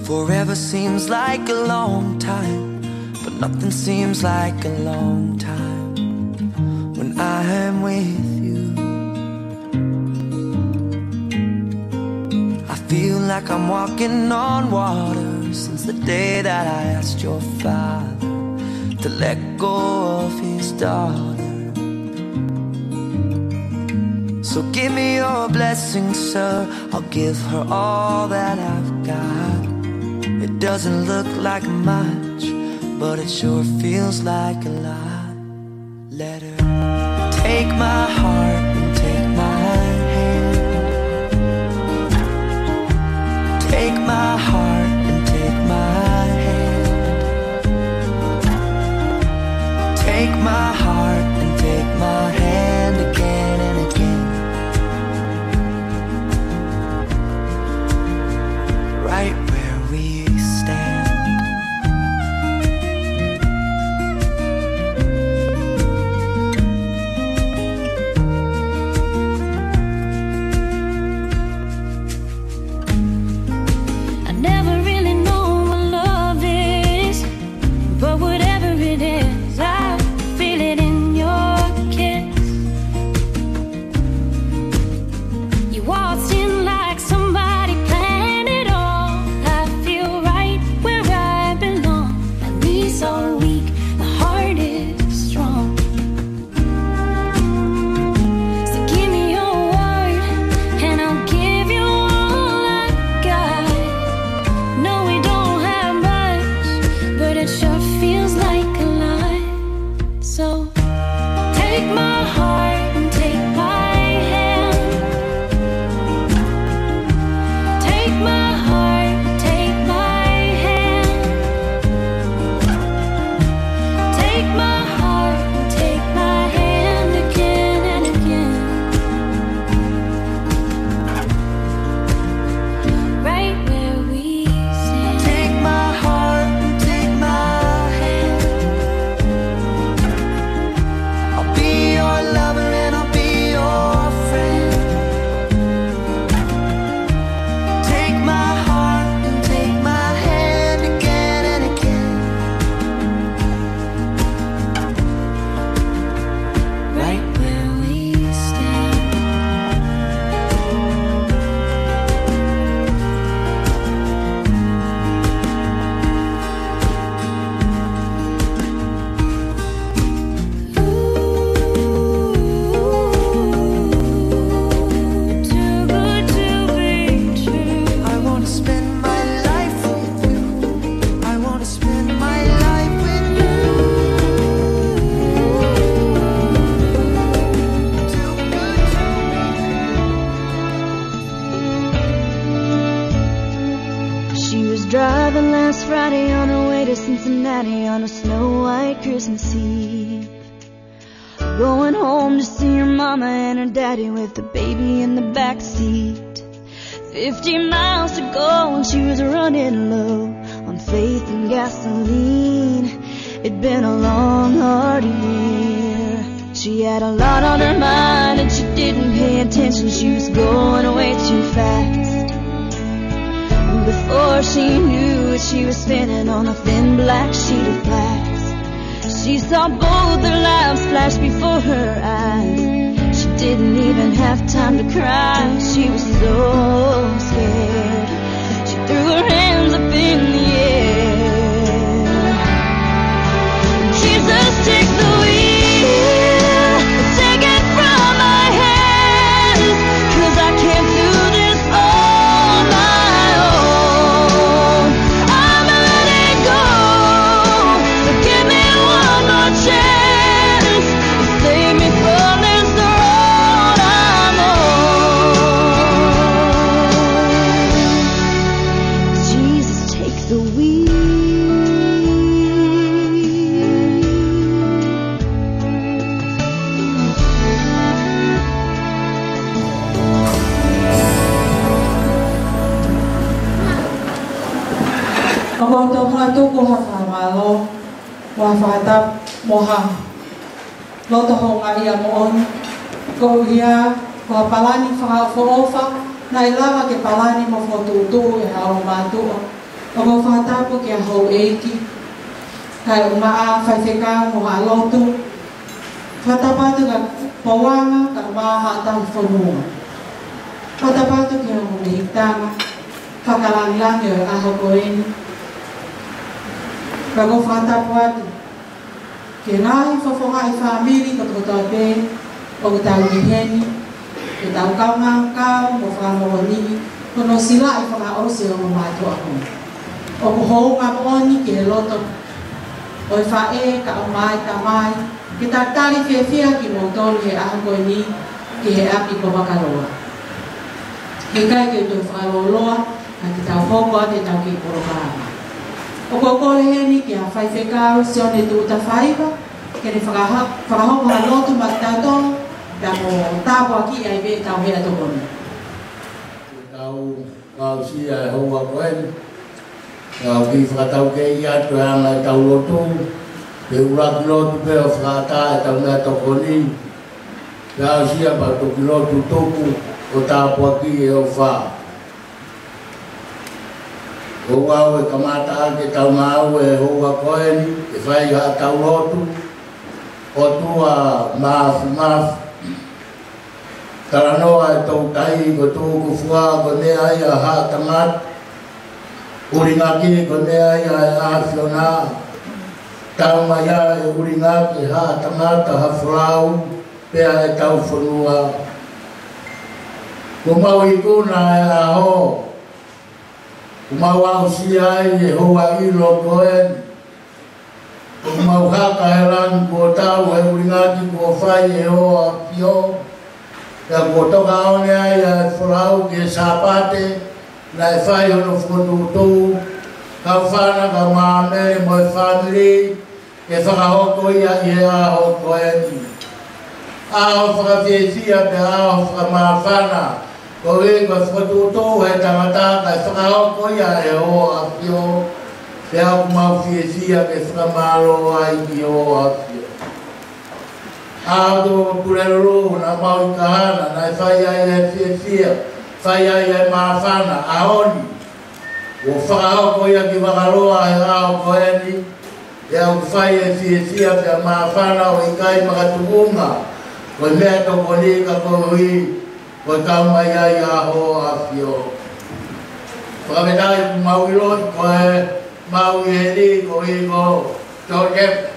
Forever seems like a long time, but nothing seems like a long time when I am with you. I feel like I'm walking on water since the day that I asked your father to let go of his daughter. So give me your blessing, sir, I'll give her all that I've got. It doesn't look like much, but it sure feels like a lot. Let her take my heart and take my hand. Take my heart and take my hand. Take my heart and take my hand again and again. Right where we stand. I never really know what love is, but whatever it is, I feel it in your kiss. You waltzed in like somebody planned it all. I feel right where I belong. My knees are weak, my heart is strong. So give me your word and I'll give you all I got. No, we don't have much, but it sure feels like a lot. So take my heart and take my hand. Take my heart, take my hand. Take my heart, take my hand again and again. Right where we stand. Take my heart and take my hand. I'll be your lover and I'll be your friend. Take my heart and take my hand again and again. Right where we stand. Too good to be true. I wanna spend my life with you. I wanna spend my life with you. Too good to She was driving last Friday on her way to Cincinnati on a snow-white Christmas Eve. Going home to see her mama and her daddy with the baby in the back seat. 50 miles to go and she was running low on faith and gasoline. It'd been a long, hard year. She had a lot on her mind and she didn't pay attention. She was going way too fast. Before she knew it, she was spinning on a thin black sheet of glass. She saw both their lives flash before her eyes. She didn't even have time to cry. She was so scared. She threw her hands up in the air. Jesus, take the wheel, take it from my hands, 'cause I can't do this on my own. I'm letting go, but give me one more chance. Save me from this road I'm on. Jesus, take the wheel. Ang mga tuko hafamalo, wafata moha. Loto ho nga iya moon, ko iya, wapalani whakaufofa, na ilawa ke palani mo fotutu e hao mātua. O mo whatapo ki a hou eiki. Kai o maa whaiwheka mo ha lotu. Whatapatu ka pawanga ka maa hatang whanua. Whatapatu ki a hou mehitanga. Whakalanglang e aho koeni. Kago whatapo atu. Ke ngai whawhonga i whamiri ka kotape. O tau giheni. Ke tau kaunga mo whamohoni. Kono sila i whakaose o mato ako. O hou ngā mooni ke loto. O whae ka o mai ta mai. Ke tatari whiawhia ki mo tolu he aho koeni. Ki he api ko wakaroa. He kai ke tō whakaloloa. Na ki tau hoko ate tau ki porokara. O kokore heni ki a whaiwhekaro sione tu uta whaiva. Ke ne whakahoko ha lotu matatolo. Ka mo tāpua ki ai be tau hea tokoni. Tau ngau si ai hoa koen. Ngau ki whakatau ke i atu hanga tau lotu. Te uraki lotu pe o whakata e tau mea tokoni. Ngau si a pa toki lotu toku o tāpua ki e o wha. O wau e kamata ake tau mau e hoa koen. E whai ha tau lotu. O tua maafu. Taranoa e tau tai ko tōku whua ko nea ia ha tamat. Uringaki ko nea ia e a whiona. Tau mai a e uringaki ha tamat ha whrau. Pea e tau whanua. Ko mau i kuna e a ho. Ko mau au si ai e hoa ilo koen. Ko mau haka he lan ko tau e uringaki ko whai e hoa pio. Ka kotoka one ai a whorau ke sapate, na e whai hono whotutu, ka whana ka māme mo e whamiri, ke whakahoko ia i he ahoko eni. Aho whakawhiawhia pe aho whakamāwhana, ko e ka whotutu he tangata ka whakahoko ia e o a pio, pe au kumawhiawhia ke whakamāro ai ki o a pio. Ado purero na mau kahana na whai ai e whiawhia, whai ai e māwhana, ahoni. O whakahoko ia ki wakaroa e ao koeni, e au whai e whiawhia pia māwhana o i kai makatukunga, ko mea toko ni ka kohui, ko kaumai ai aho a whio. Whakametai ku mauiloi, ko e mau i heri, ko i ko Joseph,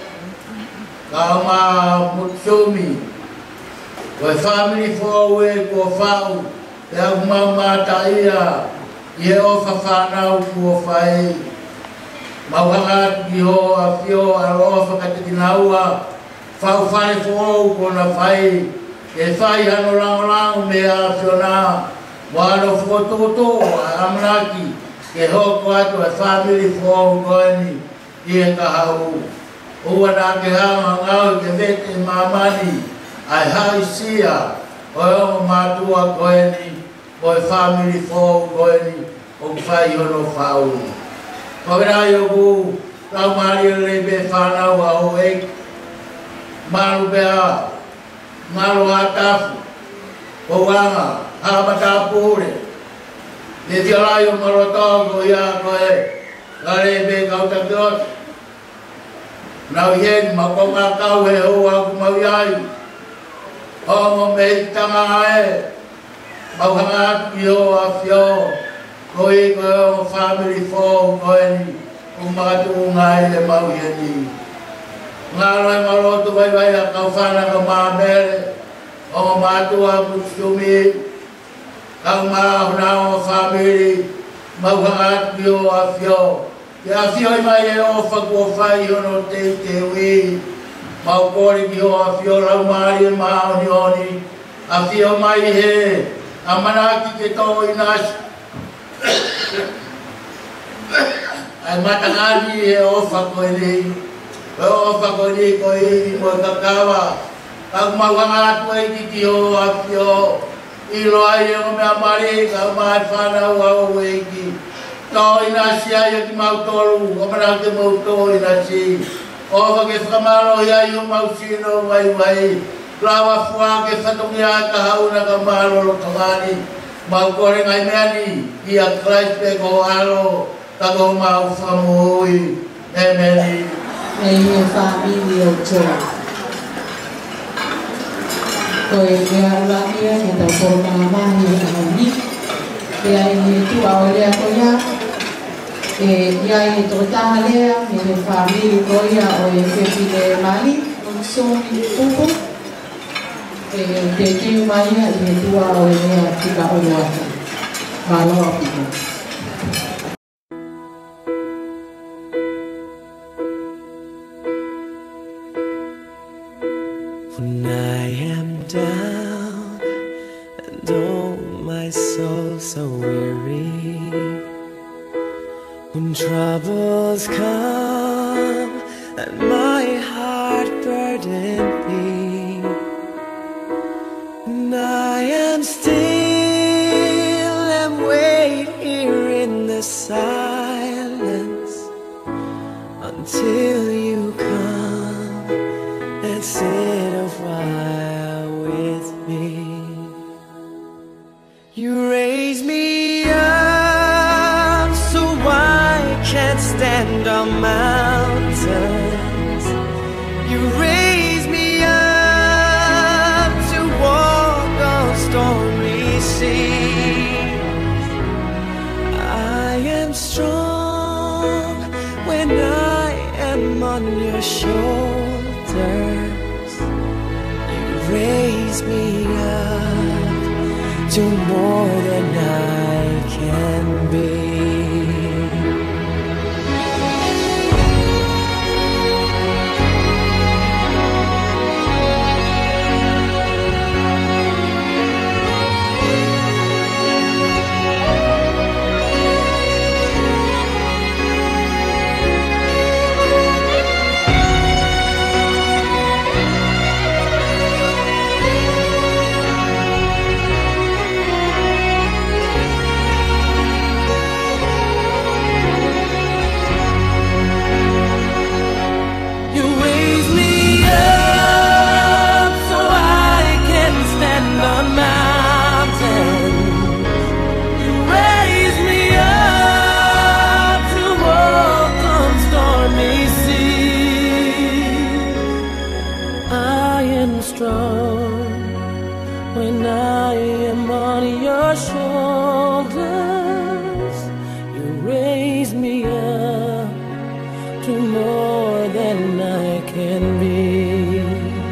Kauma Mutsumi, ko family fo we ko fau, e au mau mata ia, i e o whawhanau ko whai. Mau hangat ki ho a whio a roa whakatitinaua, whau whare fo ko na whai, e whai hano rangorango me a whiona, wano whototo a amanaki, ke hoko atu e family fo koeni, i e kahau. Ua nā ke hanga ngau ke vete mamani, ai hai sia, o e o mātua koeni, o e family fōu koeni, o kwhai hono whau. Kawerai o ku, rau maari o rebe whanau a o ek, maru bea, maru hatafu, o wanga, hamata pūre, te tiarai o marotongo ia koe, ka rebe kautakioti. Nau yen makonga kau he hoa ku mau iai. Hongo me tanga e. Mau hanga ki hoa whio. Koi ko family fō koeni. Ku makatu ngai le mau yeni. Ngaro e marotu vai vai a kau whana ka māmere. Hongo mātua Mutsumi. Kau mahuna o family. Mau hanga ki hoa whio. Ke a whio i mai e o whakua whai hono te ui. Mau kore ki o a whio rau maari e maoni oni. A whio mai he. A manaki ke tō i nasi. Ai matangani e o whakoi nei. E o whakoi nei ko i mo kakawa. Kau mau hangatu e ki o a whio. I loa i e o mea mari ka mai whanau au e ki. Tō ina si ai ki mau tolu, o mana ke mau tō ina si. O wake whakamaro i ai o mau sino wai wai. Lawa fua ke whatongi a ka hauna ka maro lo kamani. Mau kore ngai meani, i a Christ pe ko alo. Tago mau whamui e meri. E ia whamili o tō. Koe mea ulangia e tau korona mahi e honi. E ai e tua o lea koia. E ia e tō taha lea e te whamili koia o e whewhine mali. O sōni upu. E te tiu maia e tua o e lea tika o loata. Maloa piko. When I am down and oh my soul so weary, when troubles come and my heart burden me, and I am still and wait here in the silence until you come and sit a while with me. You raise me up so I can't stand on mountains. You raise me up to walk on stormy seas. I am strong when I am on your shoulders. You raise me up to more than I can be. When I am on your shoulders, you raise me up to more than I can be.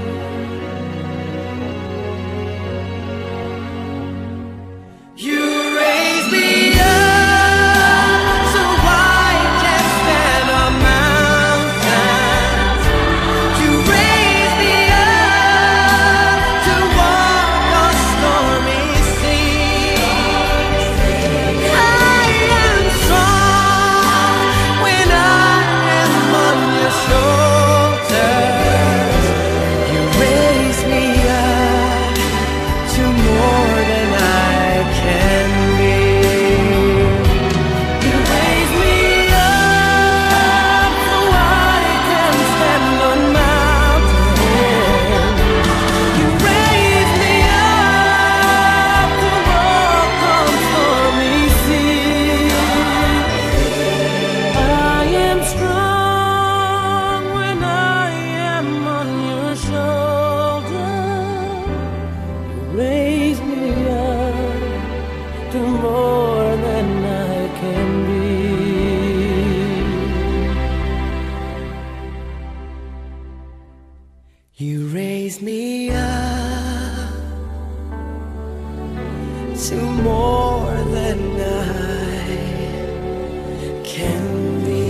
You raise me up so I can stand on mountains. You raise me up to walk on stormy seas. I am strong when I am on your shoulders. You raise me up to more than I can be. You raise me up so I can stand on mountains. You raise me up to walk on stormy seas. I am strong when I am on your shoulder. You raise me up to more than I can be. You raise me up to more than I can be.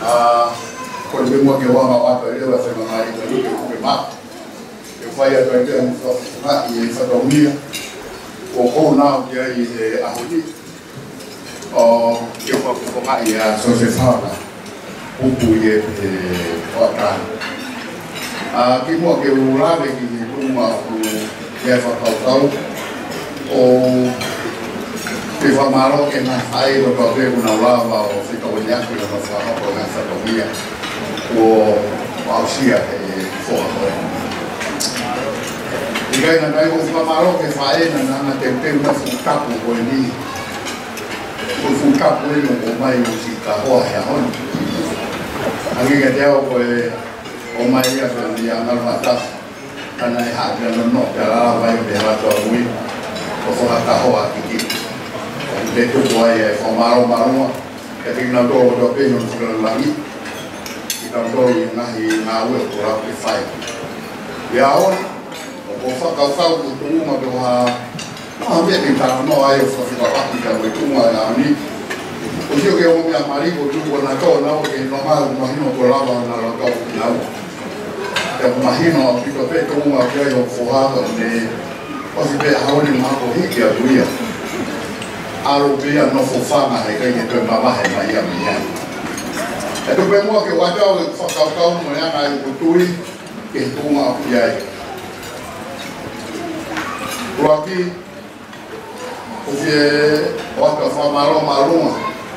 Kon be mo ke wa ma wa to le wa se ma mari ko ni ke ma ke fa ya to ke mo fa i fa to mi o ko na ke ai a ho ni o ke fa ko ma ya so se fa la o ku ye o ta ki mo ke u la be ki ku ma ku ya fa ta o ke fa malo ke na ai lo ko ke una la va o se ko ya ku lo fa ko na sa to mi o auxia for e gai na dai o famaro che fa na tempe una fu capo con lì o fu capo e non mai si capo a hon anche che deo poi o mai ya per di andare a ta ana ha ga no ta la vai de la to lui o fu la capo a chi de tu poi famaro maro che ti na do pe non si la lì Tandoi nahi ngawe kura pe fai. Ya on o fa ka ku tu ma do ha me ni ta no ai o fa ka ka we tu ma ya ni. O yo ke o me amari ko tu na ko na o ke no ma no ko la na la ka na. Te imagino que to pe tu ma ke o fo ha ne o si pe ha ni ma ko hi ke a tu ya. Aro pe no fo fa ma he ke to ma he ma ya mi ya. Itu bemo ke wajah fakau mo yang ay utui ke tunga piyai. Waki uvie waka famaro maruma.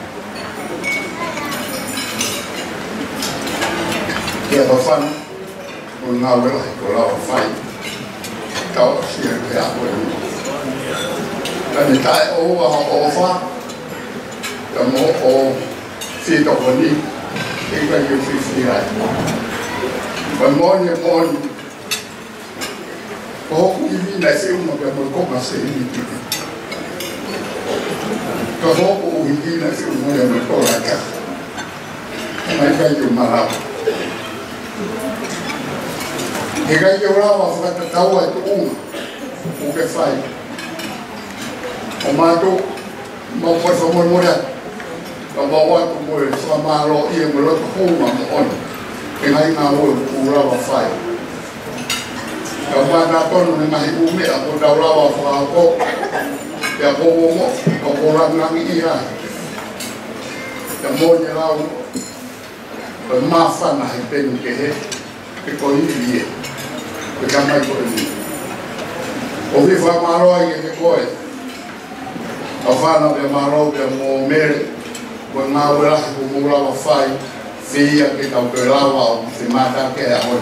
Dia bafan mengawe lah kalau fai. Kau siapa ke aku ini? Dan kita fa, kamu si dokter ni. Iba yung sisihan. Pamon. Kung hindi na siya magkamag ko kasi hindi. Kung hindi na siya magkamag ko laka. May kayo marap. Higay yung rawa sa katatawa ito ukefay. Umato, mapasomon mo yan. Kabawa ko mo sa malo iya mo lo ko ma on kinai na wo ura wa fai kabana ton ni mahi umi ako daula wa fa ko ya ko mo ko ora nang iya ya mo ni la o ma fa na pen ke he ko ni ko kamai ko ni o vi fa malo ai ke ko e afana be malo be mo mere Kung ngawala ko mula wa fai, siya kita berawa o si mata ke ahon.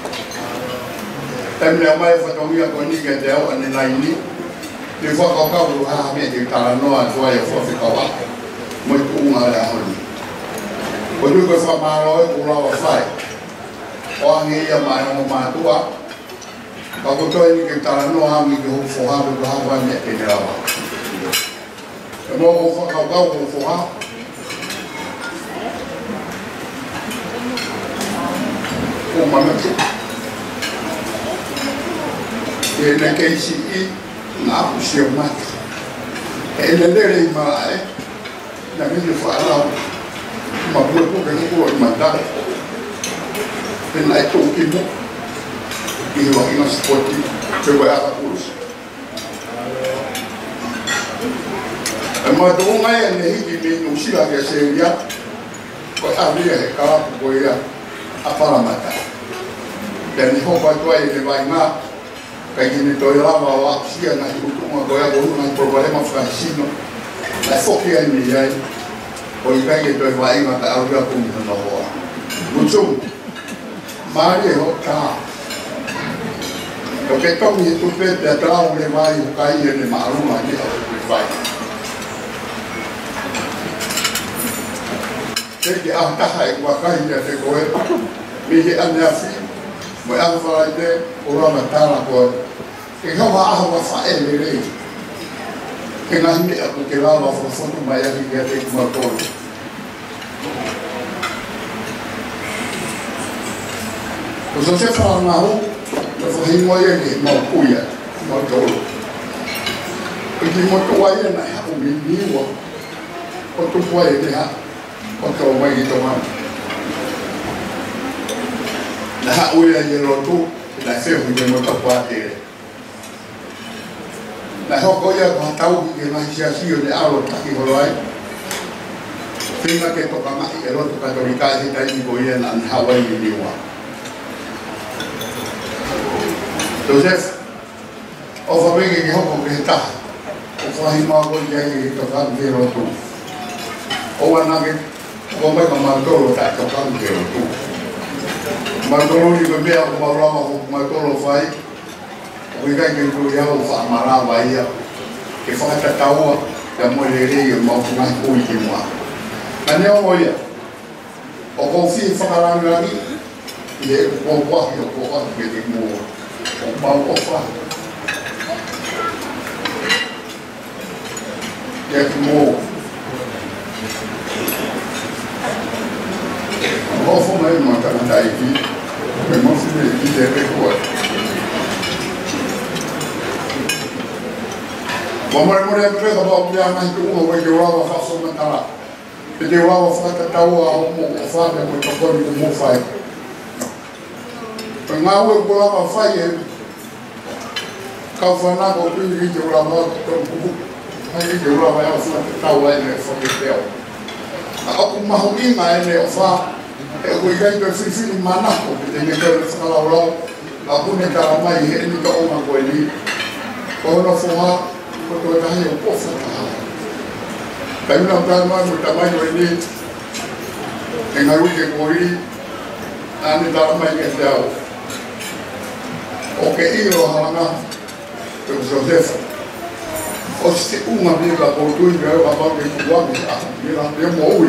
Temle mai fatongia ko ni ke deo ani laini. Di fa ka ka lu ha me di tala no a tua ya fo fi ka wa. Mo tu nga la ahon. Ko du ko fa maro e mula wa fai. O ngi ya mai mo ma tua. Ka ko to ni ke tala no ha mi ko fo ha do ha wa me ke deo. Mo fa ka ko fo ha. Umamatu ena keisi na usia mata ena lere mai na mimi fala mabua ko ke ko mata ena to kimu iwa ina spoti ke wa ala kurus ama do mai ne hiji ni usia ke seria ko abia ka ko ya apa mata dan hoba tua ini baina kayak gini toy lama waktu na untuk magoya bolu na problema francino la fokia ni ya o ikai toy baina ta auga kum no ho mucho mari hoka porque to mi tu pe de trao le vai kai ni maruma ni vai Jadi tak hai wakai dia tegoe mihi anafi mo ang falaide ora matala ko ke hawa hawa fa ele ke ngani aku ke lava fo foto maya ki dia te motor ko so se fa na ho ko fo hi mo ye ki mo kuya motor ko ki motor ya na ha o mi ni wo ko to po ye ha Otro mai to man na ui a yelo tu na se hu ke mo ta kwa te na hoko ia ka tau ke mai sia sio de aro ta ki holai Prima ke toka mai e roto katolika e tai ko ia na Hawaii ni wa. Joseph o fa bege ke hoko ke ta. O fa hi ma ko ia ke toka ke roto. O wana ke ko mai ka martolo ta toka ke roto. Martolo ni ko mea ko marama ko martolo fai. O ka ke ko ia o fa mara wa ia. Ke fa ta taua ya mo le re mo ko na ko i mo. Ane o ia, o konfi whakarangi, i e ko wahi o ko atu ke te mua, o mau o whahi. Ia ki mua. O hofo mai ma tangata i ki, me mofi me i te rekoa. Wamare mure a preka pa o pia mai tu ua wai ke rawa whaso matara. Te te wawa whaka taua a homo o whaka mo takoni te mo whai. Pe ngā ue kula ma whai e kau whanako pili i te ura ma kutonu kuku. Hai i te ura ma ea whaka taua e ne whake teo. A aku maho inga e ne o wha e ui kai te whiwhiri manako pe te ne kare whakaraulau a pune tara mai he ni ka oma koe ni. Ko hona whoha ko toi tahi o po whakahala. Kai una prama mo tamai o ni e ngaru ke kori ani tara mai ke tau o ke iro hana ke Joseph o se uma bila por tu e eu aba ke kuwa me a mira de mo ui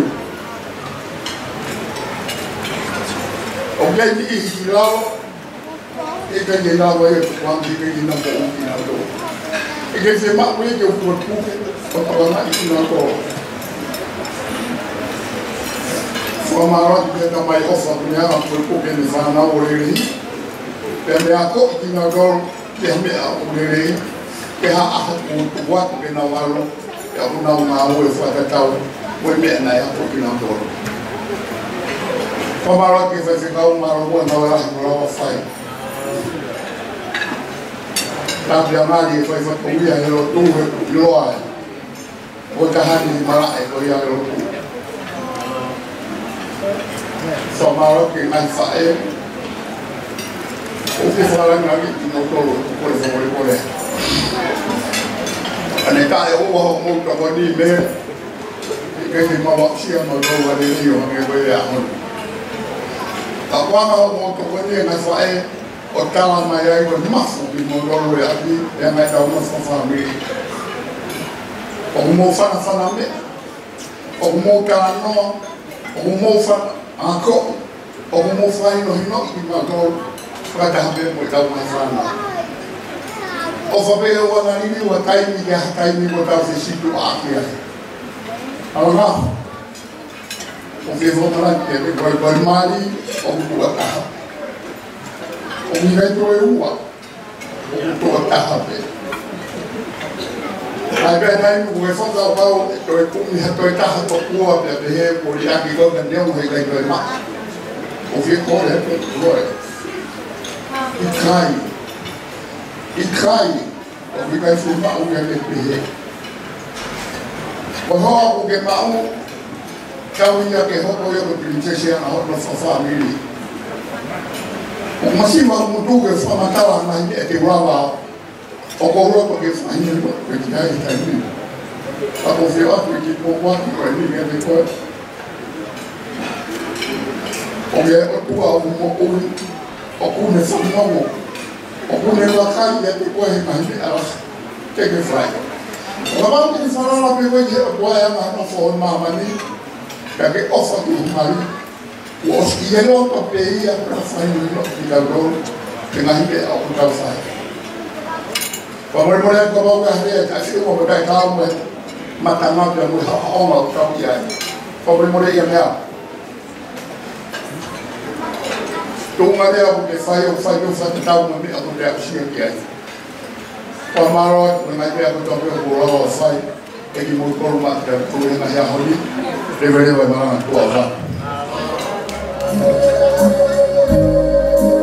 o ke ni i lao e ke ni lao e kuwa ni ke ni na ko ni na do e ke se ma we ke ku ku o tala i na ko o maro que tá mais ofa do nela por porque ele vai na orelha ele a co que na gol que me a orelha que a o guapo que na walo e a una o fa tal o me na a porque na gol o maro que vai ficar o maro o na hora no fai tá piamali foi com ia no tu loa o tahani mara e o ia no so maro que mai fae o que fala ngai no tolo por favor por é ane ka e o mo to ko ni me que que ma wa sia no do wa de rio me vai a mo a kwa ma mo to ko ni na fae o tala mai ai ko mafu bi mo do ya bi e mai da mo fa family o mo fa na me o mo ka no o mo fa Ako, o mo fai no hino i ma do fra ta be mo ta ma fana. O fa be o na ni wa tai mi ga tai mi mo ta se situ a ki ai. Ala. O fe vo na ke be ko mali o ku ta. O mi ga to e ua. O ku ta be. Ai be dai mo fa ta ba o to e ku mi ha to ta ha to ku a be he ko ri a ki ko ga ne mo he ga to ma o fi ko le ko lo e i kai o vi kai fu ma o ga le be he o ho o ke ma o ka o ia ke ho ko yo ko princesa na ho no fa family o ma si ma mo tu ke fa ma ta na ni e ke wa o ko ro ko ke fa ni ko ke ai ta ni a ko fi a ki ko wa ki ko ni me ko o ye o tu a mo o ku ne fa mo o ku ne la ka ni ko he ma ni ala ke ke fa o ba ki fa la pe ko ye o ya ma no fo ma ma ni ka ke o fa ki ma ni o si ye no ko pe ia pra fa ni no ki la ro ke na hi ke o ka fa Vamos olhar como o carreira, assim como o carro, matar uma pessoa, uma outra, vamos olhar a tu ngare porque fai o fatal no meio do dia que é o maro na ideia do topo o fai é que muito por uma tu na já holi deveria vai lá na tua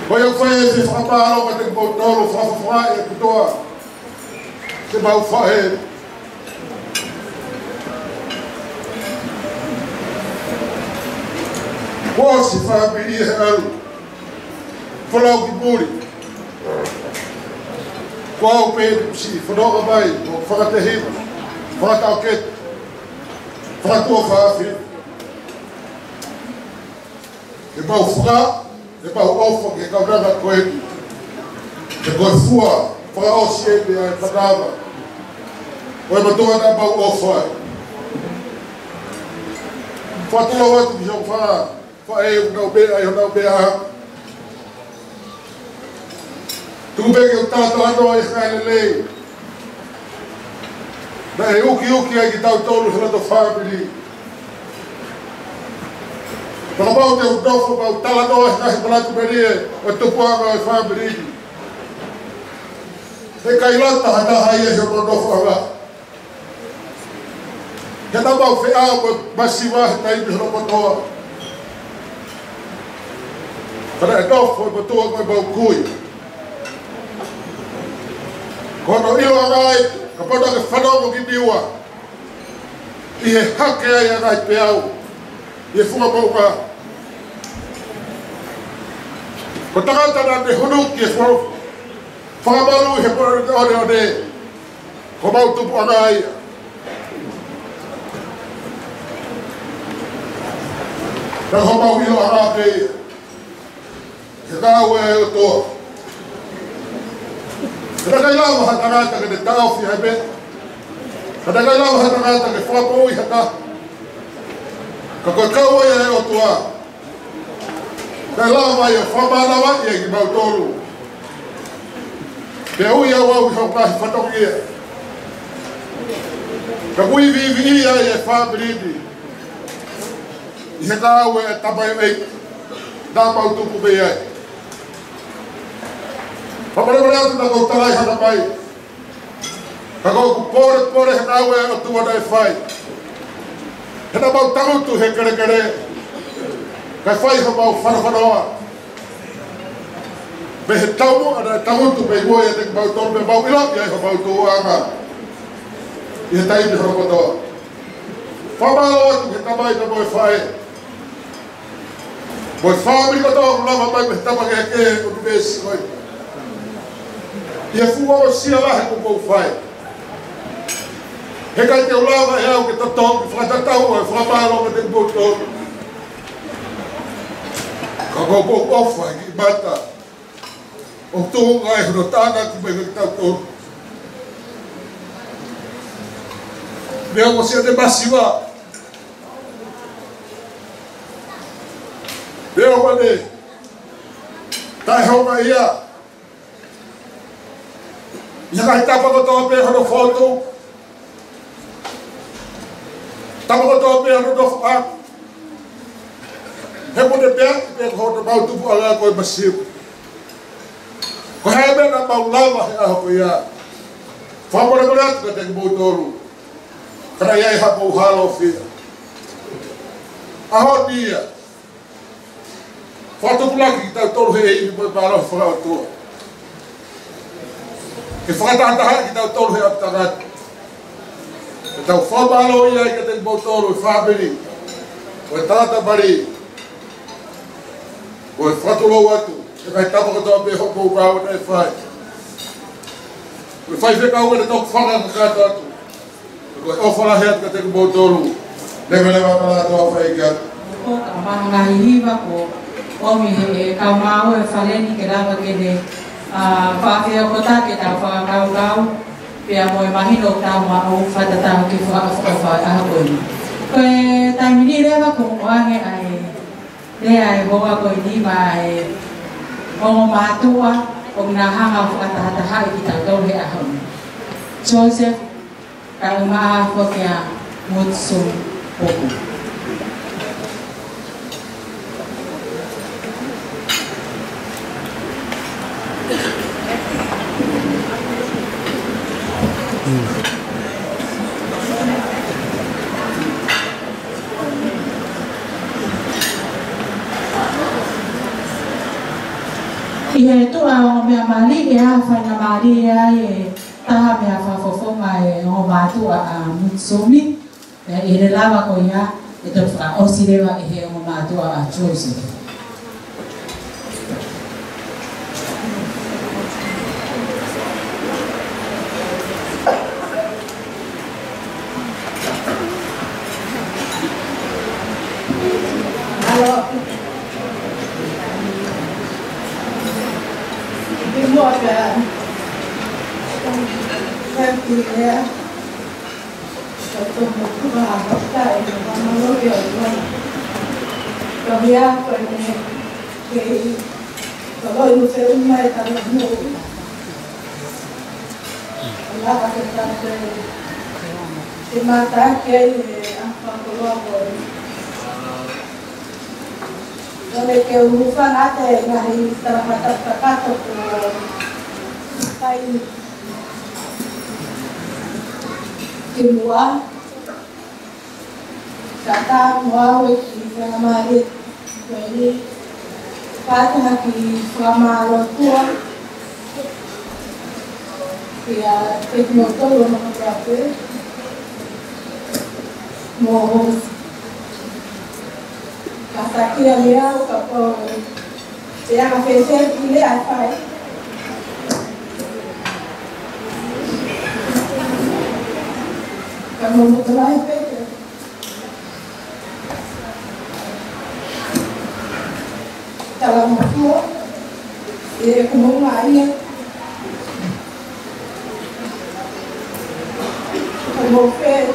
Ko eu fai se whakaparo ka te kōtoro whawhawha e kutoa. Te mau whahe. Ko si whapiri e aru. Whalau ki pūri. Ko au pēru si whanoka mai o whakatehima. Whakatau ketu. Whakatua whawhi. E mau whaka. E pau ofa ke kauranga koe ki. E koe fua, whaka osi e te ai whakawa. O e matua na pau ofa e. Whatua watu ki hau whaa, wha e unau bea, e unau bea ha. Tuku peke o tātou anoa e whaile lei. Na e uki ai ki tau tolu hana to whaapiri. Whakapau te utofo pau talanoa e kahi palatu merie o tupuanga e whaapiriki. Te kailata hataha i e heo monofo anga. Ke tamau whiau mo masiwa he taimi hana motoa. Kana e nofo e motoa koe mau kui. Kono ilo angai, ka pono ke whanongo ki niua. I he hake ai angai peau. I e funga mauka. Ko tangata na te hunuki e whakamaru he pora te ore ore. Ko mautupu ana ia. Na ho mau ilo ana te ia. He kāu e o toa. Kada kai lawa ha tangata ke te tau fi hai be. Kada kai lawa ha tangata ke whakapoi hata. Ka koe kau e o toa. Kai lawa mai e whamanawa i e ki mau toru. Te ui au au i hau kahi whatongi e. Ka kui vivi ia i e whapiriti. I he kāu e tapai ei. Nā mau tupu pei ai. Paparepareatu na kou tarai hana mai. Ka kou pore he kāu e o tuana e whai. Hena mau tarutu he kere. Kai whai ha mau whanawhanawa. Me he taumu ana e tarutu me hua e te mau tonu me mau ilaki ai ha mau tuanga. I he taimi horokotoa. Whamalo atu he tamai na moe whae. Moe whamiri kotoa lava mai me he tamake he ke o nuvesi koi. I he fua o sia lahe ko kou whae. He kai te ulawa e au ke tatau ki whakatatau e whamalo me te mbotoru. Ka kou ofa ki mata. O tūnga e hono tāna ki mai ki tau tōru. Mea mo sia te masiwa. Mea o mane. Tai haunga ia. Ia kai tapa kotoa pe hono whotu. Tapa kotoa pe hono nofu a. He mo te pea ki pe hono mautupu ala koe masiwa. Ko hea mena mau lava he aho ko ia. Whamore atu ka te moutoru. Kana iai hapo uhalo fia. Aho nia. Whatupulaki ki tau toru he eimi mo e pāro he whakautua. Ke whakatataha ki tau toru he aptangati. E tau whamalo ia i ka te moutoru e whamiri. O e tata mari. O e whatulou atu. E kai tapa katoa pe hoko ukau na e whai. O e whai whekau e tōku whanga kakata atu. O e ofala heat ka teku moutoru. Lewe mala toa whai ki atu. O ka mahangahi hiwa ko omi he kau mau e whaleni ke rawa ke ne whawhia kota ke tau whakakau. Pea mo e mahino tau mau whatatau ki whakawhai aha koini. Ko e taimini rewa ko moange ai. Lea e hoa koini ma e o mātua o ngā hanga o whakatahataha i ki tau tau he ahau. Joseph, ka umaa whakea Mutsu Poku. he tu a mea mali e a whaina mali e a e taha mea whafofonga e o mātu a Mutsomi e re lawa ko ia e tō wha osirewa e he o mātu a Joseph. Dole que o fanate na hita matapakato ko kai kimua kata muawe ki famari kweli pata haki famaro tua ya teknologi no kape mo hasta que había un poco de la fecha y le hace como no te va a hacer cada uno y como una área como que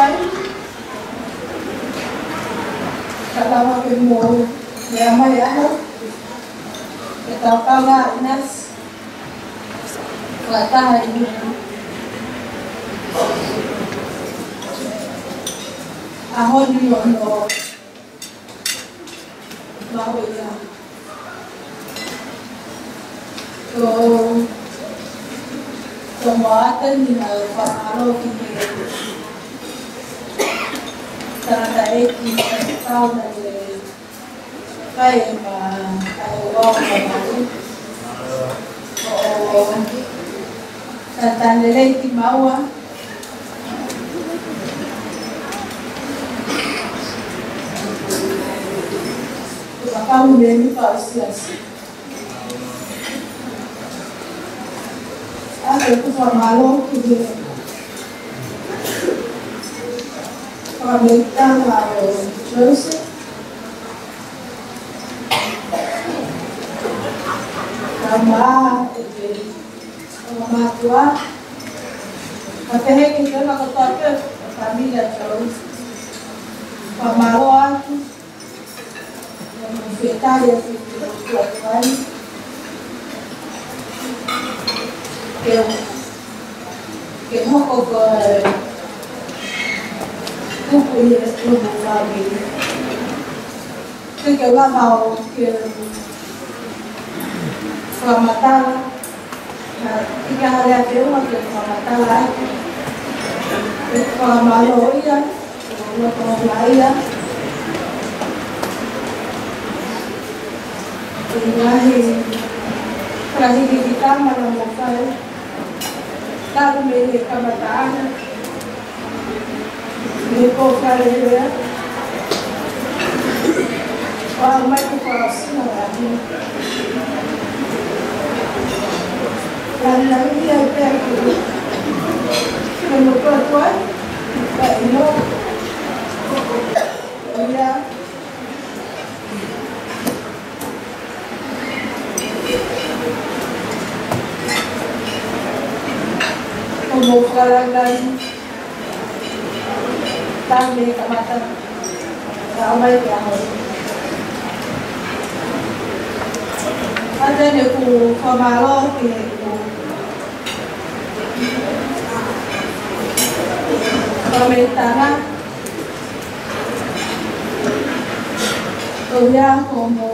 kalau mau ya maya kita kala inas lata ini ahon ni ono mau ya semua ni pamalo kini tanda eki tahun dari kaya uang kembali tanda eki mawa kamu beri pausiasi aku pamalo kini Pamitan lalu Joseph nama mama tua katanya kita nak katakan kami dah jauh pamaluan yang kita yang tuan que hoko ko kuku ya tubuh lagi. Kita mau ke Selamatan. Nah, 3 hari aja mau ke Selamatan lagi. Kalau malu ya, kalau lain ya. Terakhir kita menemukan tahu milik kebataan. Nicole Ferreira, o Michael Frost, dan lagi dia pergi menemukan tuan, ini, dia, pembukaan lagi. Kami kamatan ramai yang ada ni ku pamalo ni kami tanah tu yang como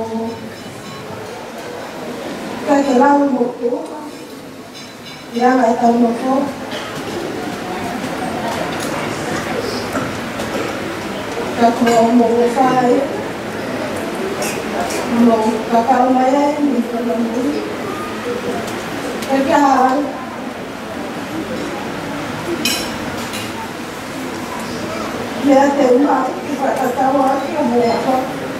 kita lalu buku yang ada buku kalau mau saya mau kakak saya di dalam Kaya dia terima kita tahu kamu apa.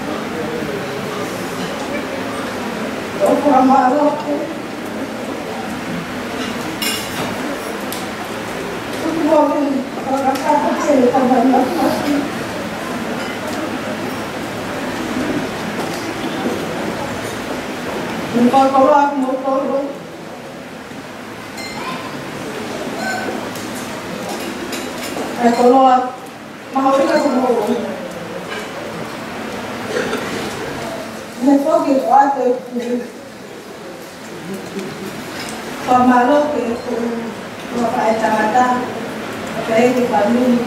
Orang malu. Semua ini orang kata cerita banyak masih. Kalau aku mau tolong. Kalau mau kita semua. Mejor que cuatro, malo que para esta mata, que para mí,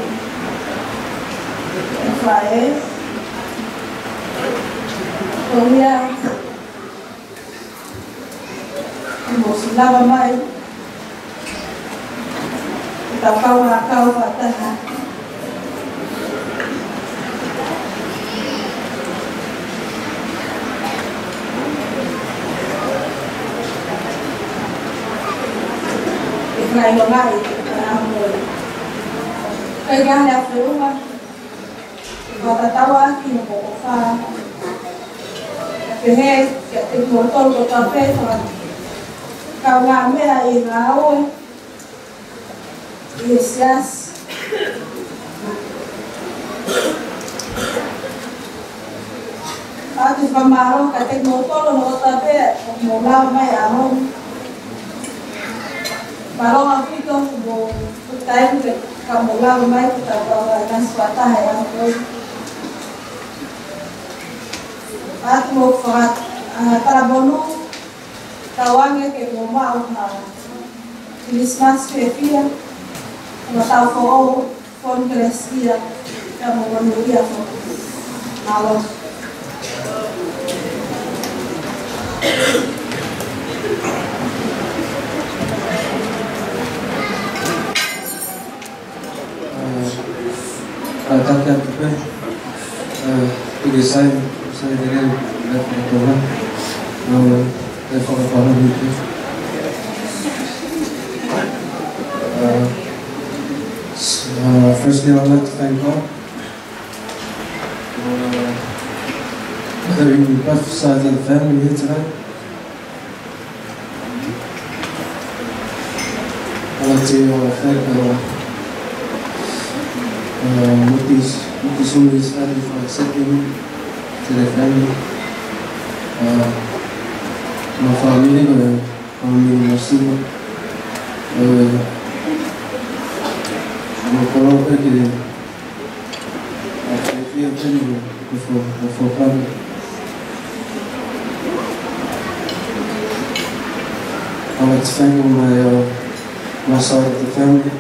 es comida, como si lava más, tapar una causa fatal. Ngày hôm nay người cây gan đẹp đúng không? Và ta tao khi mà có pha cái hè cái tình huống tôi có cà phê thôi cao ngang với lại áo ơi yes thì mà đâu cái tình huống tôi nó có cà phê một lao mai áo không kalau aku itu mau time ke kamu lah mai kita bawa swasta ya aku mau fakat trabalho tawangnya ke mau na Christmas fefia mau tahu phone kresia kamu menulis aku malam Katakan apa? Tiga saya dengan Tuhan, level itu. Firstly, I'd like to thank God for having both sides of the family here today. I'd like to thank Mutis family for accepting me to their family. My family, my sister, my colleague, before family. I'd like to thank my side of the family.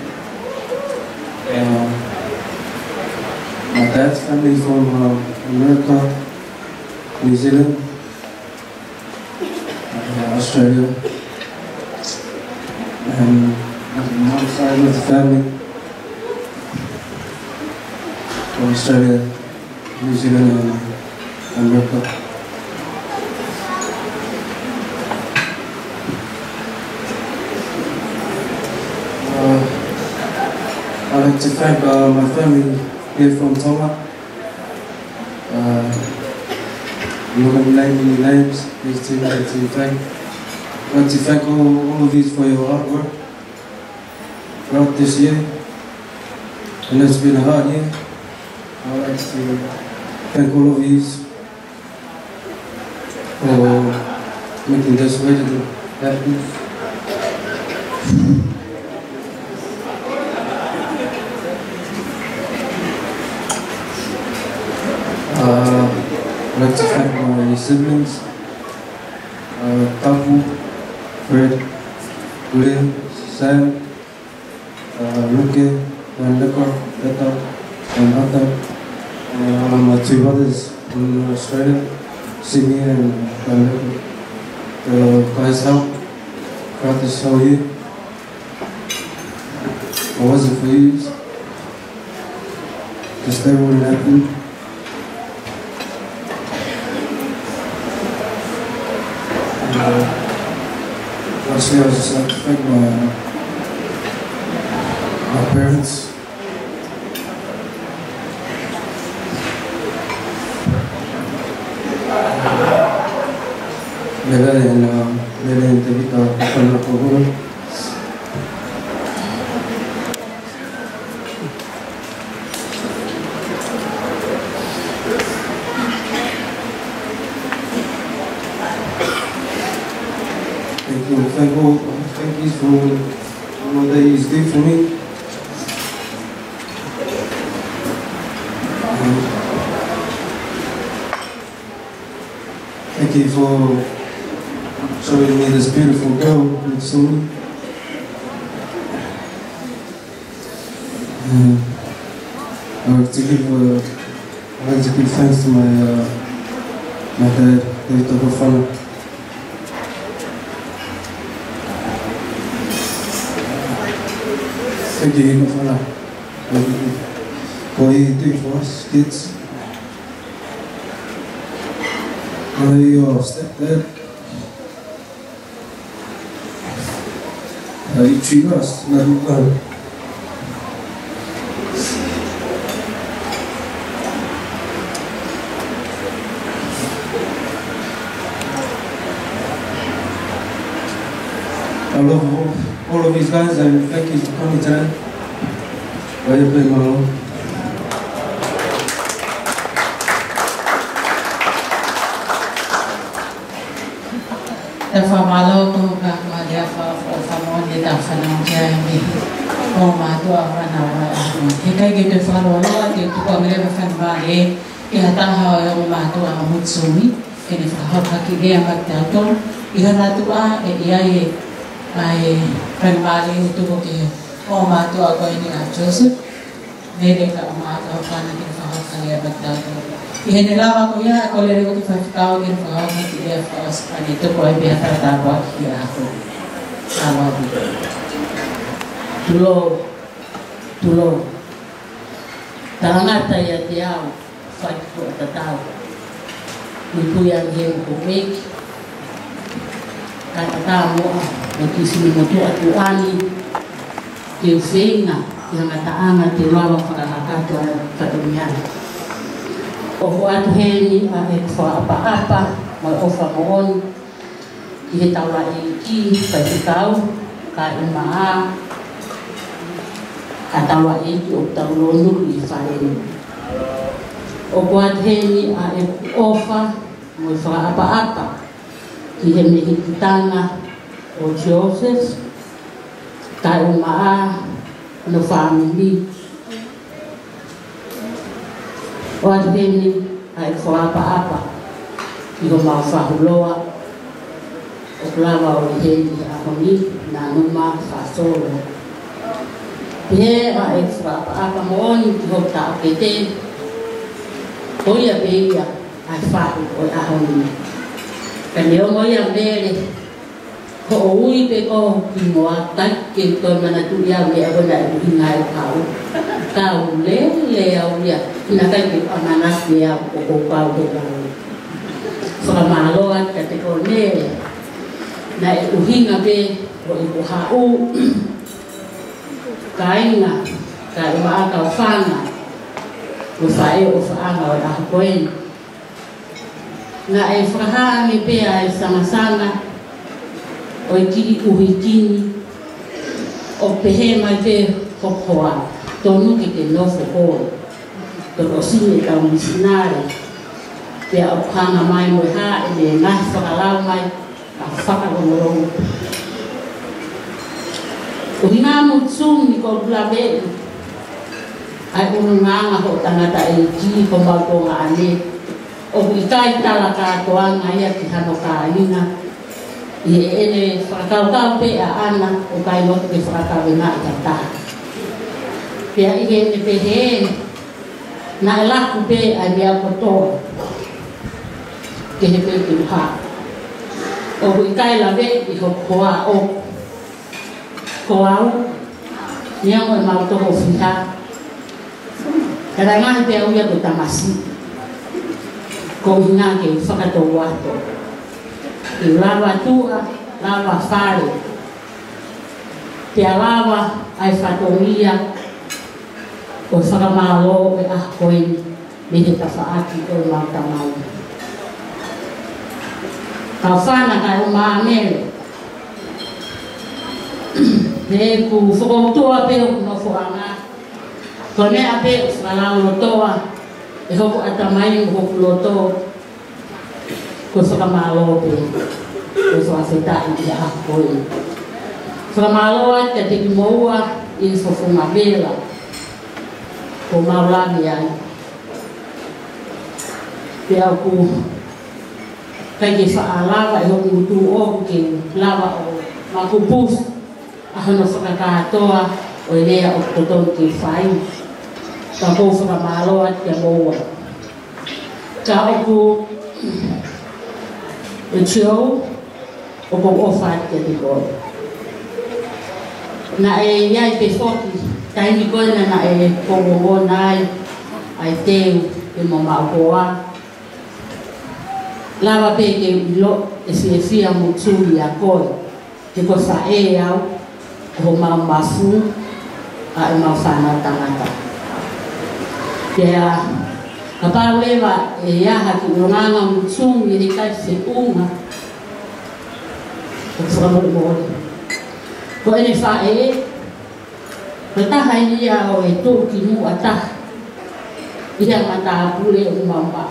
My dad's family from America, New Zealand, Australia, and my mom's side of the family from Australia, New Zealand, and America. I'd like to thank my family here from Tonga. I'm not going to name any names, these two I'd like to thank. I'd like to thank all of you for your hard work throughout this year. And it's been a hard year. I'd like to thank all of you for making this way to happen. I'd like to thank my siblings, Tapu, Fred, William, Sam, Luke, Vandaka, Beta, and Atta, my two brothers in Australia, Sydney and Vandaka. The guys help throughout this whole year. If it wasn't for you, this never would have happened. Last year I just like to thank my parents. Nelen tevita kapal ko. Thank you for all that He's did for me. Thank you for showing me this beautiful girl next to me. I'd like to give thanks to my dad, David Togofana. Thank you, Togofana, for what you do for us kids. Your stepdad. You treat us very well. I love all of these guys and thank you for coming today. Why you playing along? The famalo to dia famon dia tak fanang jadi oma tu apa nama kita gitu famalo dia tu kau mereka famale ia tahu yang oma tu amut sumi ini faham haki dia mak tahu ia natu ia famale itu ke oma tu aku ini Joseph mereka oma tu apa nanti faham kali mak tahu Ihenelawa ko ya ako lere ko kifafikaw din fa ako tiya fa anito ko ay biya tatawa kiya ako sama dito tulo tarangata ya tiyaw fa ko tataw niku yang hem ko make kata mo nakisimi mo to atuani yung finga yung ataanga tilawa fa hakato kadunya o atu heni a e fa apa ma o fa mon i tawa i ki fa tau ka ima a tawa i ki o tau no i fa ni o atu heni a e o fa mo fa apa ki he me hitanga o Joseph ka ima no family o atu heni ai fa apa i go ma fa huloa o klava o heni a honi na numa fa solo pe ai fa apa mo ni ho ta kete o ia beia ai fa o a honi ka leo mo ia bele ko ui pe ko ki mo ta ke to mana tu ia me a bona i ngai ka le au ia ina kai ke amana ia o pau de la fra malo at te ko ne na uhinga be o i ha u kainga ka ma ka fanga o fai o fanga o a koen na e fraha ni pe ai sama o i ki uhikini o pehe mai te hokoa tonu ki te nofo hoi to rosini tau misinare te au kanga mai mo ha e le ngai whakalau mai a whakarongorong o hina mo tsum ni ko blabe ai unu nganga ho tangata e ki ko mautonga ane o ikai tala ka toanga ia ki hano ka ina i ene whakakau pe a ana o kai mo te whakakau e ngā i tata pia i ene pe he na laku pe a mea kotoa ke he pe te uha o hui kai la ve i ho koa o koau nia mo e mautoho whiha kara ngahi pe au ia ko tamasi ko inga ke whakatau ato i lava tua, lava whare te alawa ai whatongia o whakamalo e ahoini me he tawhaaki o mautamau. Ka whana kai o maamere. He ku whakautua pe o no whaanga. Ko mea pe o whalau lotoa e hoku atamai o hoku loto ko whakamalo pe o whakawhetai i ahoini. Whakamaloa te teki moua i whawhunga vela ko maulani ai. Pea ku kai ke whaalawa e hoki utu o ke lawa o makupus a hono whakakatoa o e lea o koton ke whai. Ka kou whakamaloa te moua. Ka oku e tio o kou ofa te te koi. Na e iai pe whoki, taini koina na e kongo nai, ai teu e mamaukoa. Lawa pe ke ilo e fia mutuli a koi, te ko wha e au, ho mau mafu, a e mau whanau tangata. Pea, ka pārewa e iaha ki nganga mutuli e kai se unga, o whakamu mori. Ko ene wha e, ko taha i nia o e tō ki mu a taha. Ia mata apure o mamba.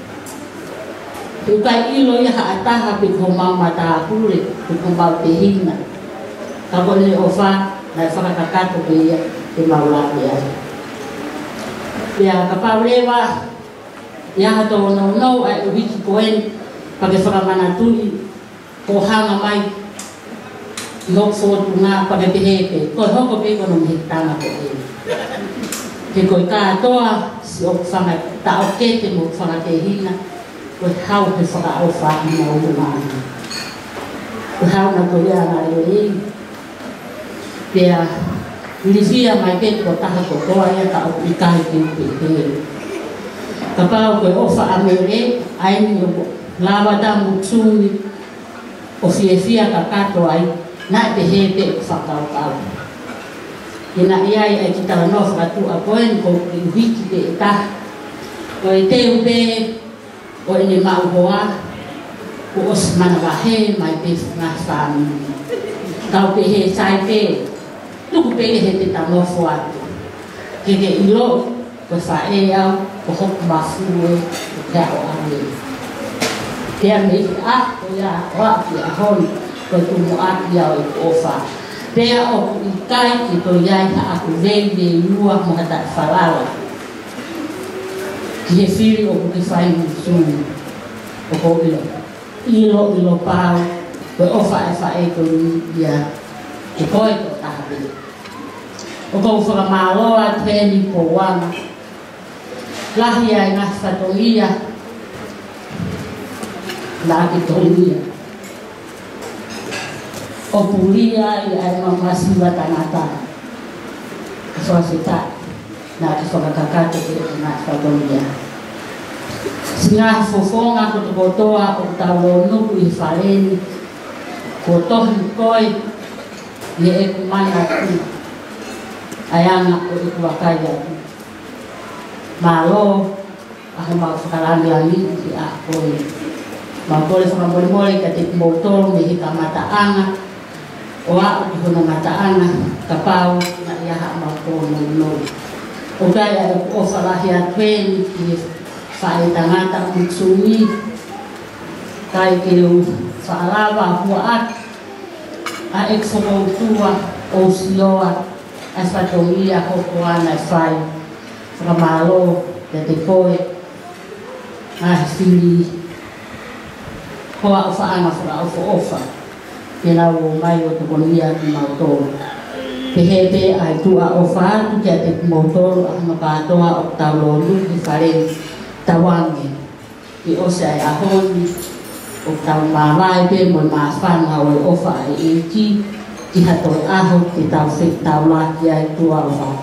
Te kai ilo ia ha a taha pe ko mata apure, pe ko mau te hina. Ka ko ene o wha, na e whakakakato pe ia, te maulaki ai. Pea ka paurewa, ia ha tō nau ai o wiki ko ene, pa ke whakamanatui, ko hanga mai, Lok fotu ngā pakapehepe, ko hoko pe kono me tanga ko e. Te koe kātoa, si o whanga ta o kete mo whanga te hina, koe hau he whaka au whahina o ngāna. Koe hau na koe rea ngā reo e. Pea, Lizia mai pe ko taha ko toa ia ka o ikai ke upe. Ka pao koe ofa amere, aini o lawa da mutsungi, o fia ka kato ai, na te he te whakau. Ina iai ai ki tala no whakatu a koen ko i wiki te e taha. Ko e te upe o ene mauhoa ko os mana wahe mai pe ngā whāmi. Kau pe he sai pe, tuku pe he te tanofo atu. Ke ilo ko whae au ko hoku mafue ko kia o awe. Kia me i a ko ia o aki a honi. Ko tumu aki au i ofa. Pea o i kai ki to iai ka aku vende lua mo hata whalala. Ki he whiri o kuki whai musuni. O ko ilo pāu. Ko ofa e whae ko ia. Ke koe ko tahape. O ko whakamaloa tēni po wanga. Lahi ai ngā whatongia. Laki tongia. O pulia i ai mamasiwa tangata. So sita na ki whakakakato ki o ngā whatongia. Si ngā fofonga ko te kotoa o taulo nuku i whaeni. Ko tohi koe i e kumai atu. Ai anga o i kuakai atu. Mālo aho mau whakarangirangi ki a koe. Mau kore whakamore ka te kumotoro me hika mataanga. O a ki hono mataanga ka pau na iaha mau kono noi. O kai a o whalahi a tueni ki whae tangata mutsungi. Kai ke u whaalawa hua at. A ek whakautua o sioa. A whatongia hoko ana e whai. Whakamalo te koe. A whiri. Hoa o whaanga whaka ofa. Ke lau o mai o te konia ki mautoro. Te hepe ai tua o whaatu kia te mautoro a hama kātoa o taulo nuki whare tawange. Ki ose ai ahoni o tau mawai pe mo maa whanga o e ofa ai eki. Ki hato e aho ki tau whik tau laki ai tua o whaatu.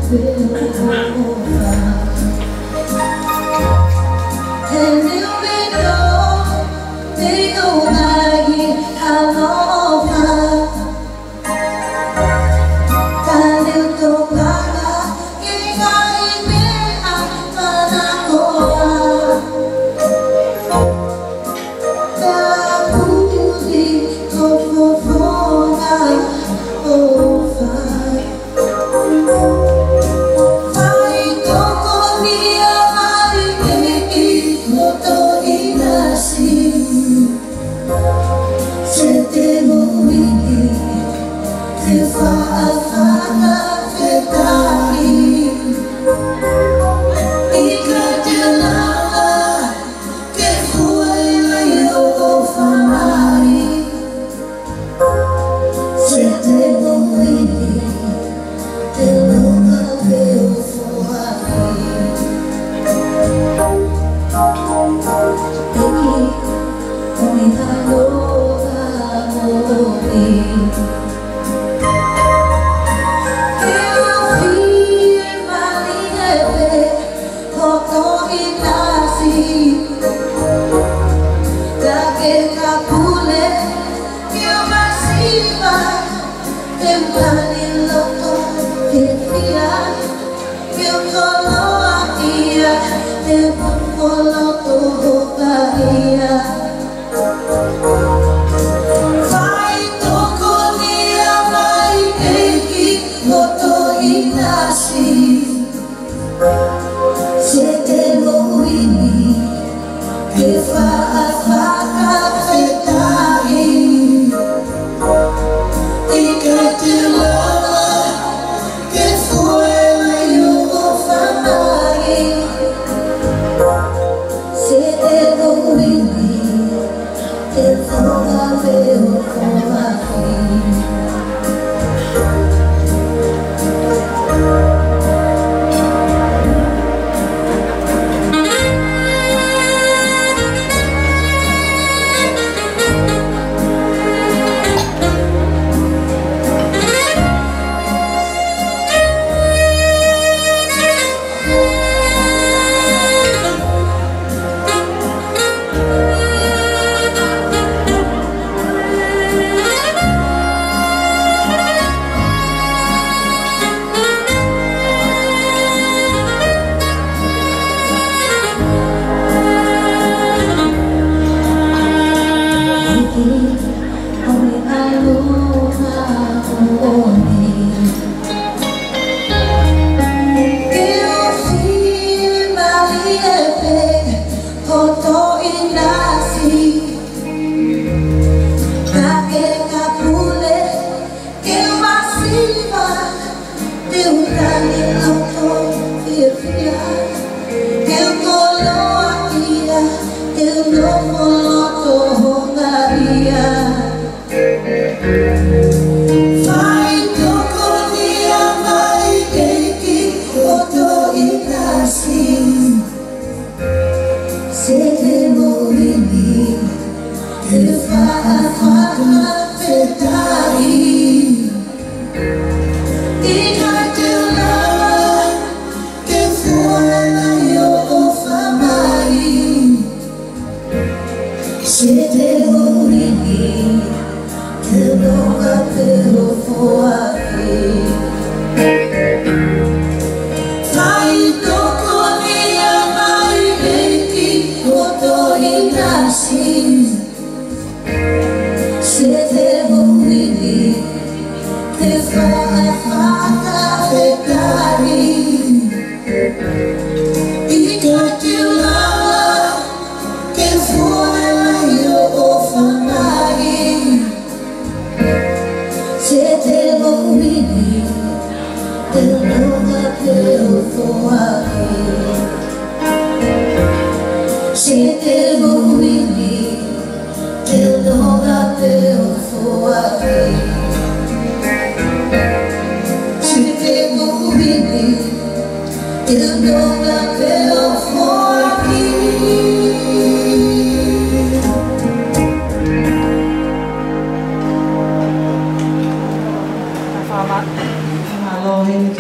Alohin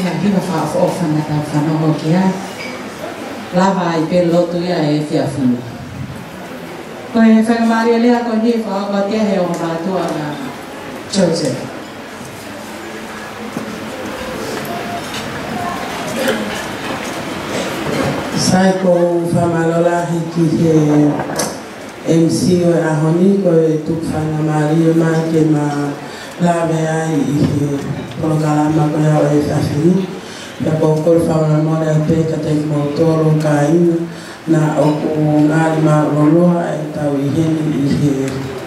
hiva whaofana tau whanoho ki ai. Lava I pe lotu ia e whia whinu. Ko e whakamaria lea ko ni whaoka tia he o mātua na Joseph. Sai ko whamalola hiki he MC o ahoni ko e tuk whanamaria mai ke ma lawe ai I he polokalama ko ea o e whawhini. Pia kōkoro whaona mora e pe ka te mōtoro ka ina na oku ngāri mauroloa e tau I heni I he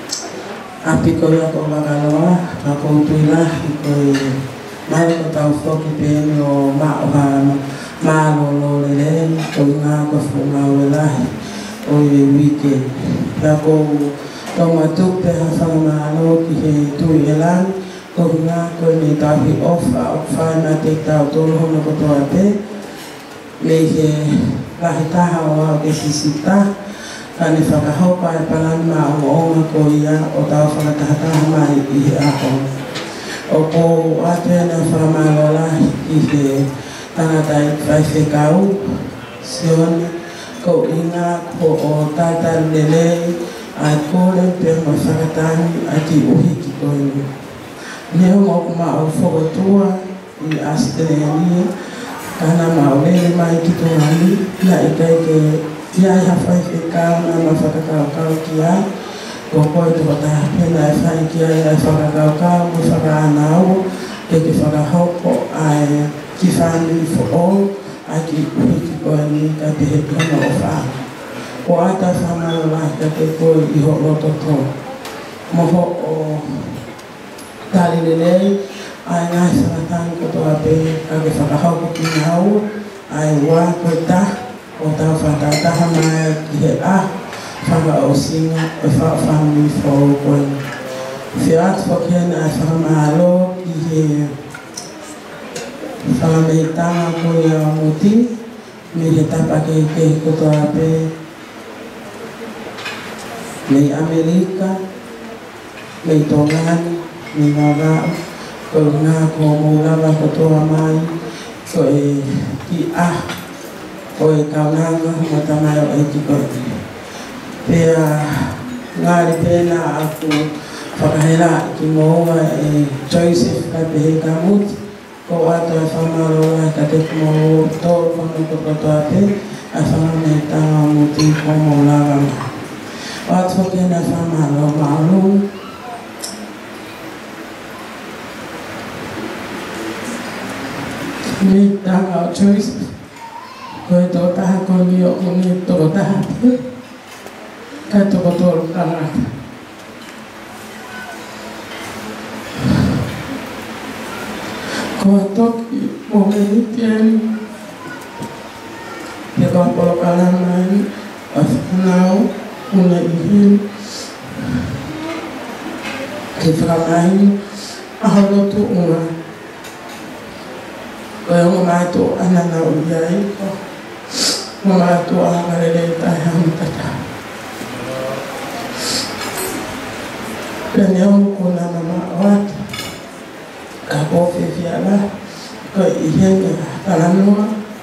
api ko ia ko wakaloa ka kōtui lahi ko e mai ko tau whoki pēni o maoharama mālolo le rei ko I ngā ko whungau lahi o I weekend. Pia ko tonga tupe ha whangamālo ki he tui e lani ko ngā koe me tahi ofa o whai mā te tau tōru hono kotoa te me he lahi taha o au ke sisita ka ne whakahopa e palani mā o onga ko ia o tau whakatahataha mai I he aho. O ko atu e na whamalo lahi I he tangata I whai whekau sione ko inga ko o tātaru lelei ai kore pe ma whakatani ai ki uhi ki koe. Neo moku ma o whokotua I Australia, kana ma o lele mai ki tōhani, na I kai ke iai hawhai whekau na ma whakakaukau ki ai, ko koe tō taha pena e whai ki ai ai whakakaukau, mo whakaanau, ke whakahoko ai ki whanui fo o, ai ki uhi ki koe ni ka pehe pena o wha. Ko ata whamaro lai ka te koe I ho roto tō. Moho o tali lelei, ai ngai whakatani kotoa pe, ka ke whakahauko ki ngau, ai wā koe ta, o tau whakataha mai ki he whaka o singa, e whakawhanui whau koe. Whiatu whakena ai whakamahalo ki he whakameitanga koe a muti, me he tapa ke kotoa pe, me Amerika, me Tongani, me Ngawau, ko ngā ko mōlawa kotoa mai, ko e ki ko e kaunanga, matamai o e ki koe. Pea ngāri pēna aku whakahera ki mōua e Joseph ka pehe ka muti, ko ato e whamaroa ka te kumoro tōru whanoko kotoa pe, a whakamētanga muti ko mōlawa mai. Ato kena whamaroa maurungu, ni tanga o Joseph, ko e tō taha ko ni o ni tō taha te, ka tō tōru tangata. Ko a toki mo me ni tieni, te ka polo kalamai, a whanau, una I hin, ke whakamai, a halotu unga. Ko e o mai tō anana o iai ko, o mai tō aharere tai hamitata. Pene o ko na mama o ati, ka kofi fiala, ko I henga talanua,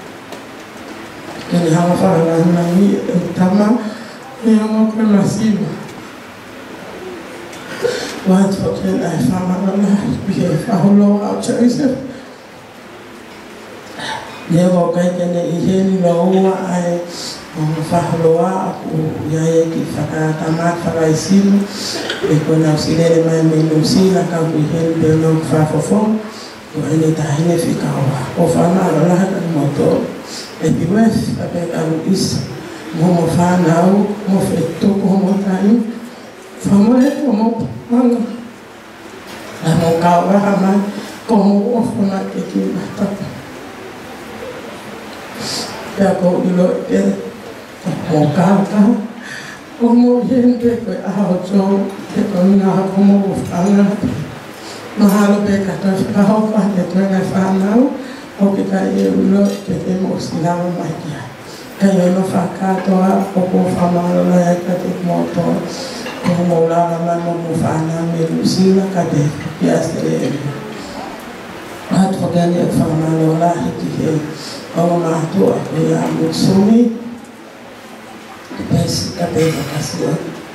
kene hawa whakalana ni e tama, ne o koe masiva. Watu whakena e whamarana, bihe whaholoa o Joseph, Neo kai kene I heni loa ai whaholoa aku iae ki whakatamat whakaisimu e koe nau silere mai me nusila ka ku I heni peo nau whafofo ko ene tahine whikaua. O whanaro laha ka moto e piwef a pe alu isa mo whanau mo whetoko mo tai whamore o mo panga a mo kauraha mai ko mo ofona ke ki matapa. Pea ko ilo e pere, mo kāka, ko mo hente koe aho tō, te ko ngā ko mo whanga. Mahalo pe katoa whakahoka te tuenga whanau, o ke kai e ulo te te mo silawa mai kia. Kai e no whakatoa, o ko whamalo lai ka te moto, ko mo lawa mai mo whanau me lusina ka te piastere e. At whakani at whamalo lahi ki he o mātua e a mutsumi pesi ka pēta kasua.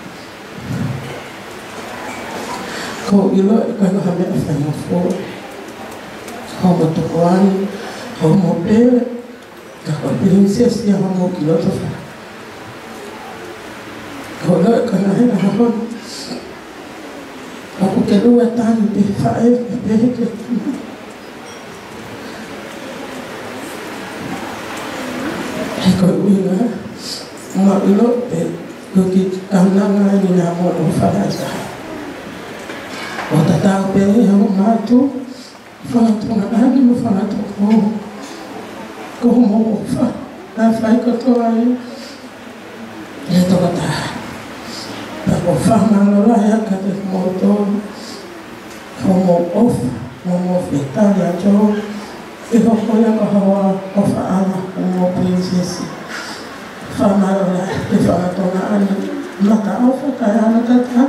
Ko ilo e kai noha mea whainga fōra. Hau matokoani, hau mo pēre, ka kua pirinsia sia hau mo ki loto wha. Ko ilo e kai noha hahon. Aku ke lua tani pe whae, pe pehe ke tuma. Hei koe uinga, ngā ilo pe kuki kamnanga ni ngā mō o wharaisa. O tatau pe hau mātu, whanatunga ani mo whanatunga o. Ko mo o wha, nā whai katoa ai. E toka taha. Ko whamalo lai aka te mō tōru. Ko mō ofa, mō whetari a tōru. E hoko ia ka hawa o whaana o mō princesi. Whamalo lai te whanatonga ani. Mata ofa kai ana tata.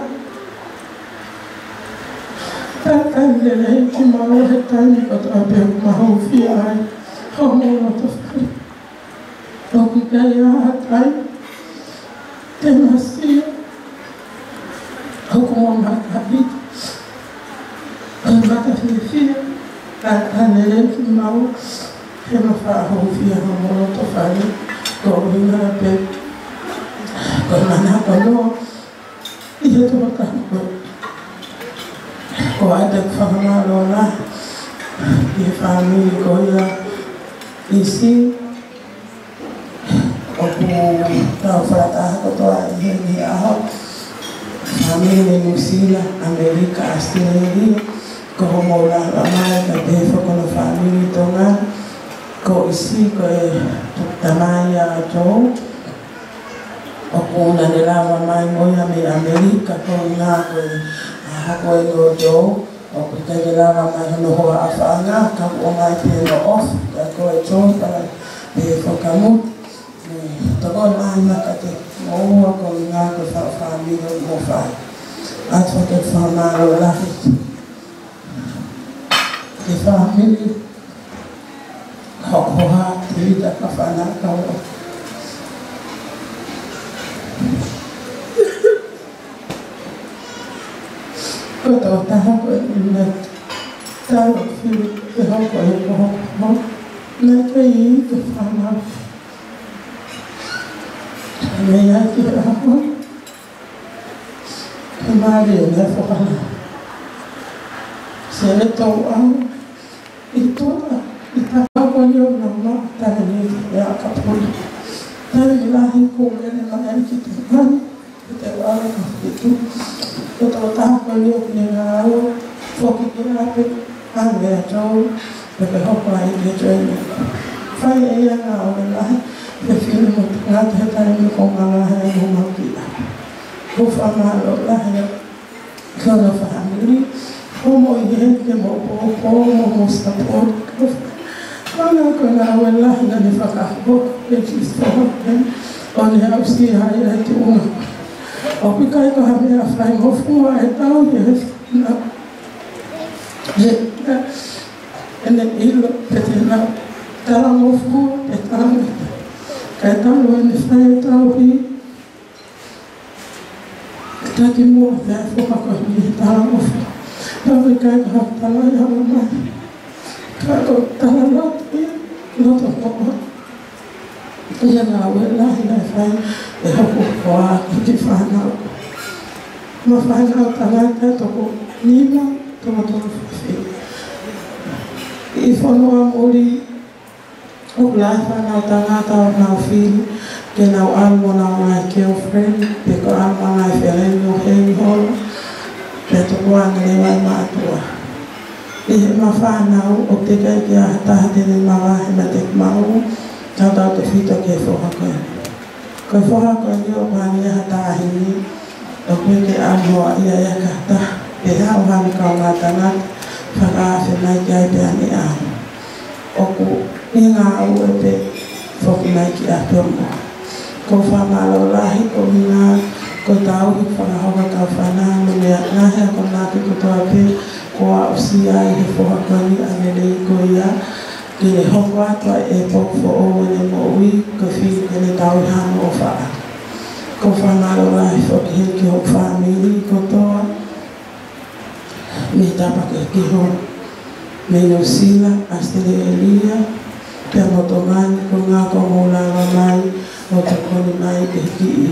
Tata lele ki maro he taini koto a pēr mahau whia ai. Hau mō roto whare. Toki kai a hatai. Te masia. Hoko mō makapi, e maka whiwhia, ka nere ki mau, he mawha hou whia hau mō to whare, ko ringa pe, ko mana ko no, i he to maka koe. Ko aita whakamaro la, i he whamiri ko ia, isi, o ku tau wharataha kotoa i he ni aho, Família New Zealand, Amerika, Australia, ko homo la mai ka te whakona família tonga, ko isi ko e tamai a tō, o kūna ne lawa mai moia me Amerika, ko ngā ko e hako e no tō, o ko te lawa mai hono hoa a whaanga, ka o mai te no off, ka ko e tō, para te whakamut, toko mai maka te Oua ko ngā ko whawhamira mō whai. Atua te whamaro lahi. Te whamiri. Hokoha te ita ka whanakaua. Ko tō taha ko e nā tāu whiri te hoko e ko hoko. Nā te I te whamaro. Mea ki rāma, he māre e mea whakana. Se e tau au, I tōna, I tākapa ni o ngā mā, tāne ni te mea kapuri. Tāne ni lahi ko mene mai ki te mani, ki te wāra ka whitu. Ko tō tākapa ni o ni ngā au, whoki ki rāpe, āne mea tau, pepe hoko ai ki tēne. Whai e ia ngā o me lahi, Te whiri mo ngā te hetare mi ko ngā hea mo maukia. Ko whamaro lahea, kia ora whamiri, ko mo I he ke mo pōpō, mo stapori. Mana ko ngā ue lahea ni whakahoko, e kis whahoken, o ni au si hai ai te unga. O pikai ko hamea whai mo fua e tau, e he whina. Ene ilo, pe te nā, tara mo fua, e tāngata. Kai talo e ni whai e tau hi. Taki mua mea whukako ni he tala ofu. Tawi kai ka tala I hama mai. Kai ko tala loto I, loto koa. Ia ngā ue lahi nei whai e hapu koa I ki whanau. Ma whanau tala kai toko nima, toko toko whi. I whanua mori O lai whanau tangata o nau whiri, ke nau almo nau ngai girlfriend, pe ko almo ngai whereni o hei holo, pe toko anga le wai mātua. I he ma whanau o te kai ki a tahate ni mawahe ma te mau, tau tau te whito ke whohakoe. Ko whohakoe ni o pani e hatahi ni, o koe ke almo a ia e kata, pe hau hani kau ngā tangata, whakaafe mai ki ai pe ani au. O ku Ni ngā au e pe whoki mai ki a piongo. Ko whamalo lahi ko ngā ko tau I whakahoka tau whanau mea nahea ko nāpi ko toa pe koa usia I he whakani anelei ko ia ki le hoko atua e pok fo o ne mo ui ko whiu ke le tau hano o whaa. Ko whamaro lai whoki he ki ho whamiri ko toa me tapake ki ho me no sila astele elia pia motomani ko ngā ko mūlawa mai o te koni mai ke ki I.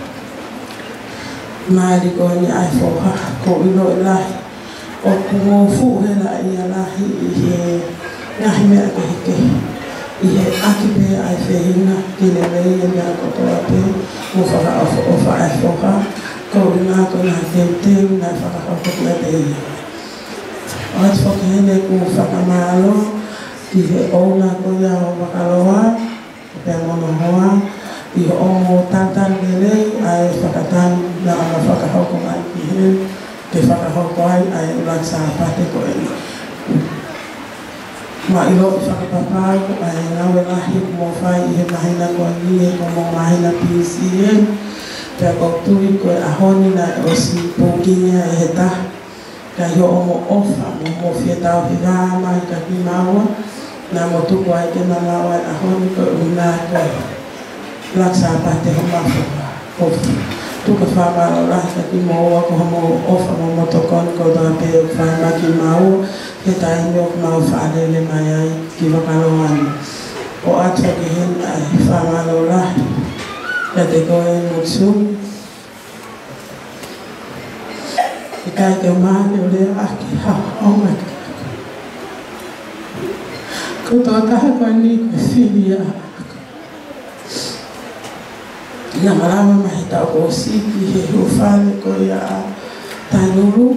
Maari ko ni ai whoha ko ilo e lahi o kungo fuhela I a lahi I he ngahi mea ke hike I he aki pe ai whehina ki le mei e mea kotoa pe mo whaka o wha ai whoha ko ina ko ngā teu ngā whaka hoko kia te ia. O ati whakahene ku whakamalo ki he ouna ko ia o wakaloa o pia mono hoa I ho o tantan gelei ai whakatan na ana whakahoko mai ki he ke whakahoko ai ai ulaksa pate ko e. Ma ilo I whakapapau ai ngawe lahi mo whai I he mahina ko ni e ko mo mahina PCN pia ko tui ko e ahoni na o si pōkingia e he ta ka hi o mo ofa mo fietau hira mai ka ki maua na mo tuku ai ke mamaua e ahoni ko una ko laksa pate ho mafuka ofa tuka whamaro lahi ka ki moua ko mo ofa mo motokon ko doa pe o whai ma ki maua he tai me o mau whaarele mai ai ki wakaloani o atua ki hen ai whamaro lahi ka te koe mutsumi I kai ke maani o lea aki hao mai ka ko tō taha koe ni koe whiri a Ina marama mahi tau ko siki he hufale ko ia tainuru.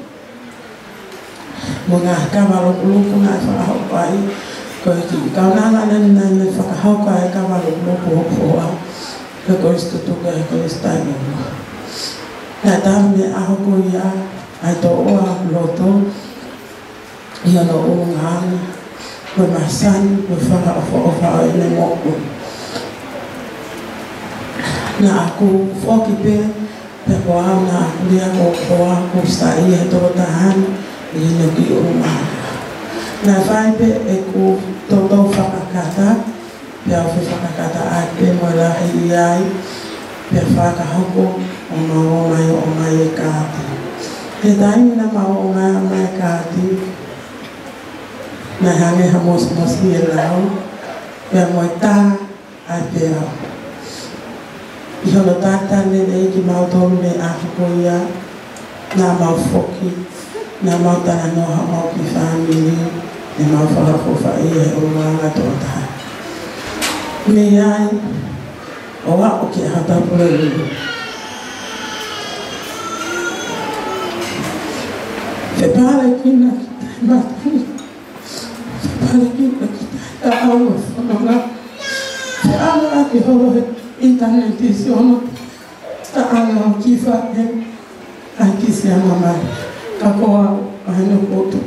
Mo ngā kawalokuluku ngā whakahauka ai. Ko i ki kaunanga nani nai whakahauka ai kawalokuluku hokoa. He ko istutuka he ko istainuru. Nā tahu me aho ko ia ai tō oa loto. Ia no uungana. Koe masani koe whakaofa ai me moku. Na aku whoki pe ko au na aku lea ko aku stai e tō tahan I hina ki o maa. Na whai pe e ku tō whakakata pe au whakakata ai pe mo lahi I ai pe whakahoko o mau o mai e kāti. He taimi na mau o mai e kāti na hange ha mosi e lau pe mo e tā ai pe au. I hono tātane nei ki mau tōru me ahiko ia, nā mau whoki, nā mau tana noha mau ki whamiri, ne mau whakafofa I he o wanga tōtaha. Me ai, o wako ki hatapura uru. Te pāre kina ki tai matani, te pāre kina ki tai ta aua whanonga, te aua ki horo he internet is ono ta ana o kifa e ai kisi ana mai ka koa ai no koto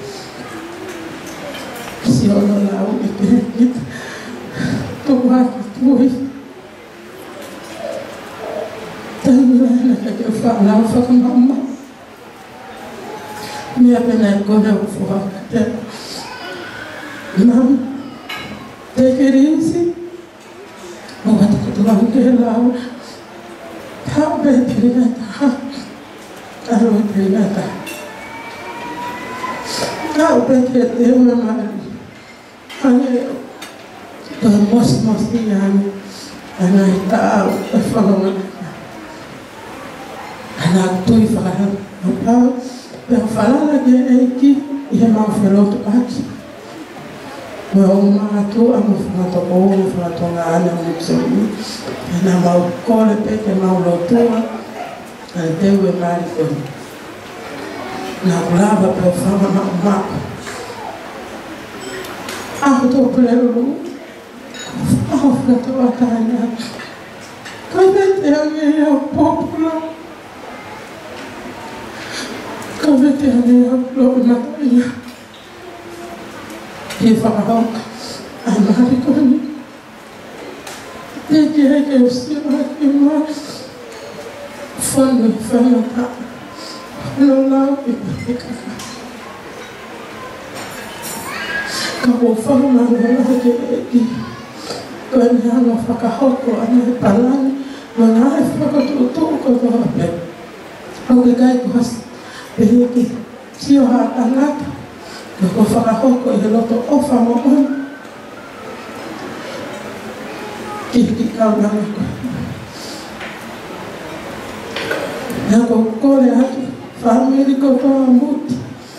si ono lau e te hit to waki tui taimila na ka ke whanau whakamama mia pena e kone o fuhaka te mam take it easy o wata kutulang ke lau tau be pirinata alo pirinata tau be ke te ue mari ane to mos iani ana I tau e whanonga ana tui whakaha o pau pe o whalala ke eiki I he mau whelotu aki me o mātu a mo whangatoko o mo whangatonga ana mo tsumi e nā mau kore pe ke mau lotua ai teu e mari koni nā kulava pe o whanga mako mako aho tō pulero aho whanatoa tāina ka vete ange au populo ka vete ange au loe mataia He whakahauka, ai maari koni. Te ki heke o siwa ki mua, whanu I whanata, no lau I kaka. Kau whanga ngā ke eki. Koe ni anga whakahoko ana e palani. Ma ngā e whakatutu ko toa pe. Au ke kai ku has pe eki. Tio ha tangata. Ko whakahoko i he loto ofa mo on. Ki kau nanga koe. Nā ko kore atu. Whamiri ko toa muti.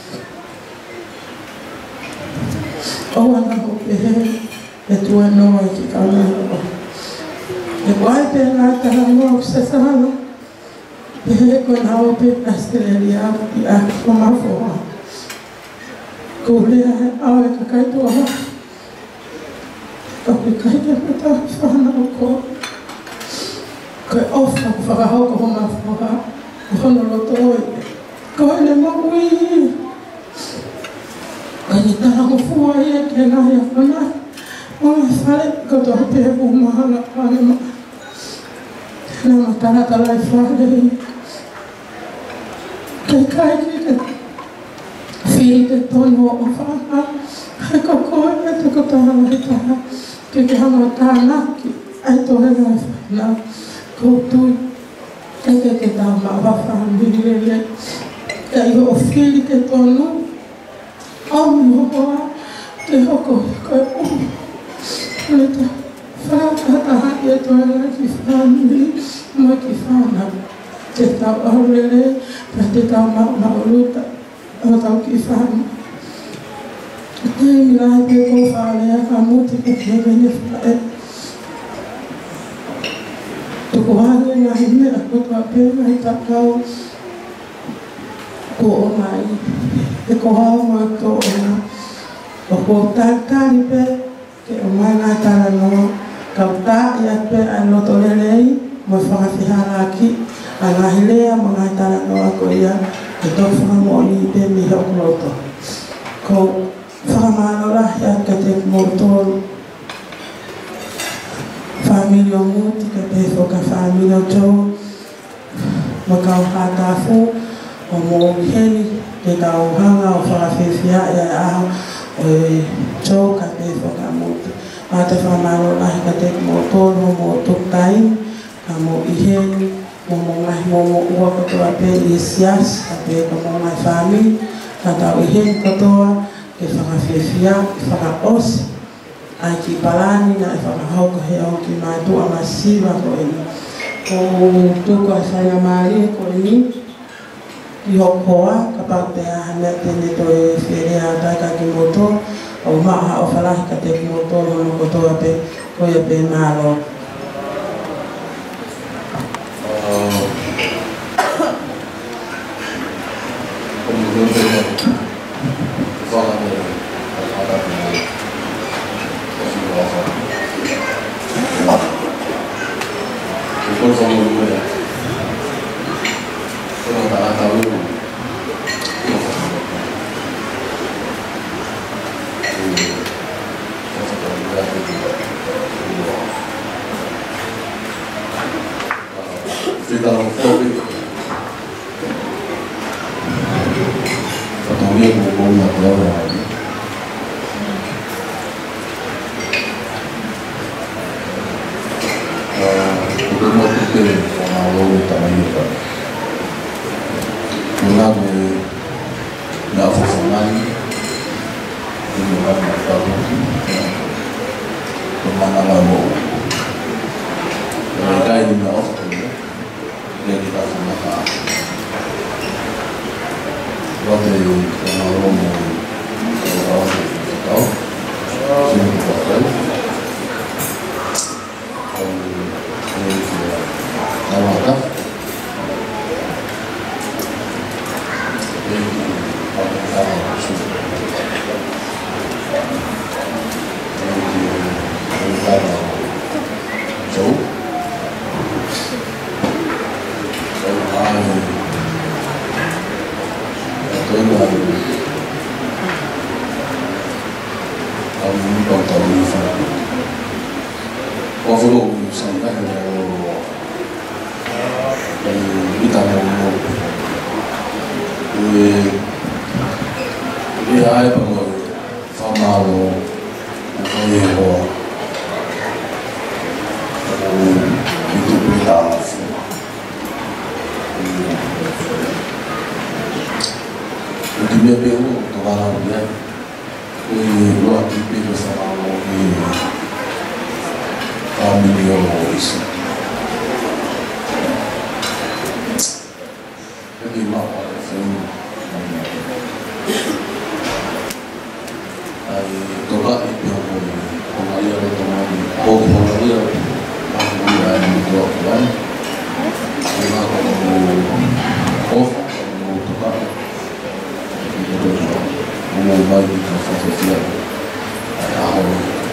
O ana ho pehe e tua noa i ki kaunanga. E koai pe ngā taha noa ku sasana. Pehe ko nā o pe Australia i a whamawhoa. Ko lea he au e ka kaitua ha. Ka pe kaite me ta whana o ko. Ko e ofa ku whakahoko ho mawhoa. Ko hono roto oi. Ko e le mawui. Ka ni taha ko fua ia ke nā ia whanai. O ngā whare ko toa pehu mahana whare ma. Nā matarata lai whare i. Kei kai ki te whiri te tono o whana. Hai ko koe e te ko taha lai taha. Ke hanga tānaki. Ai tohe ngai whana. Ko tui. E ke tā maa whawhani lele. Kei o whiri te tono. Aumi hoa. Te hoko koe o. Le ta whakata haki e toa ngai ki whani. Moi ki whana. Te tau aurere. Pea te tau mauruta. O tau ki whani. Te mirai pe ko whaalea ka muti ke te mene whae. Tuku hane ngā hime a kotoa pēna i takau. Ko o mai. E ko hao mai tō o ngā. O ko tātari pe. Ke o mai ngā tāra noa. Kau tā i a pe a loto lelei. Mo whakawhihara ki. A ngā hilea mo ngā tāra noa ko ia. E tō whakamoni i pe mi hau loto. Ko whakamānora i a ka te mōtoro. Family o muti ka pe whoka family o tō. Mo kau hātāwhu. O mō heni. Te tau hanga o whakawhiwhia i a aho. O e tō ka pe whoka muti. A te whakamānora i ka te mōtoro mō tuktai. Ka mō iheni. Mō ngai mō ua kotoa pe i sias. Ka pe ka mō ngai family. Ka tau iheni kotoa. Ke whakawhiwhia. Whakaosi. Ai ki parani na e whakahauka he au ki mai tua masiva ko e ni. Ko tuko e whainga maari ko e ni. I hokoa, ka pau te ahana tene to e whirea tai ka ki moto. O maha o whalahi ka te ki moto hono kotoa pe ko e pe mālo. ai bằng người pha màu hoa. Itu berita langsung. Itu dia belu untuk orang dia. Luar biasa sama kami dia isi. Jadi mau film. Toka itu pengalir teman, pengalir panggilan doakan, kita kalau toka itu mulai di kafe sosial, ada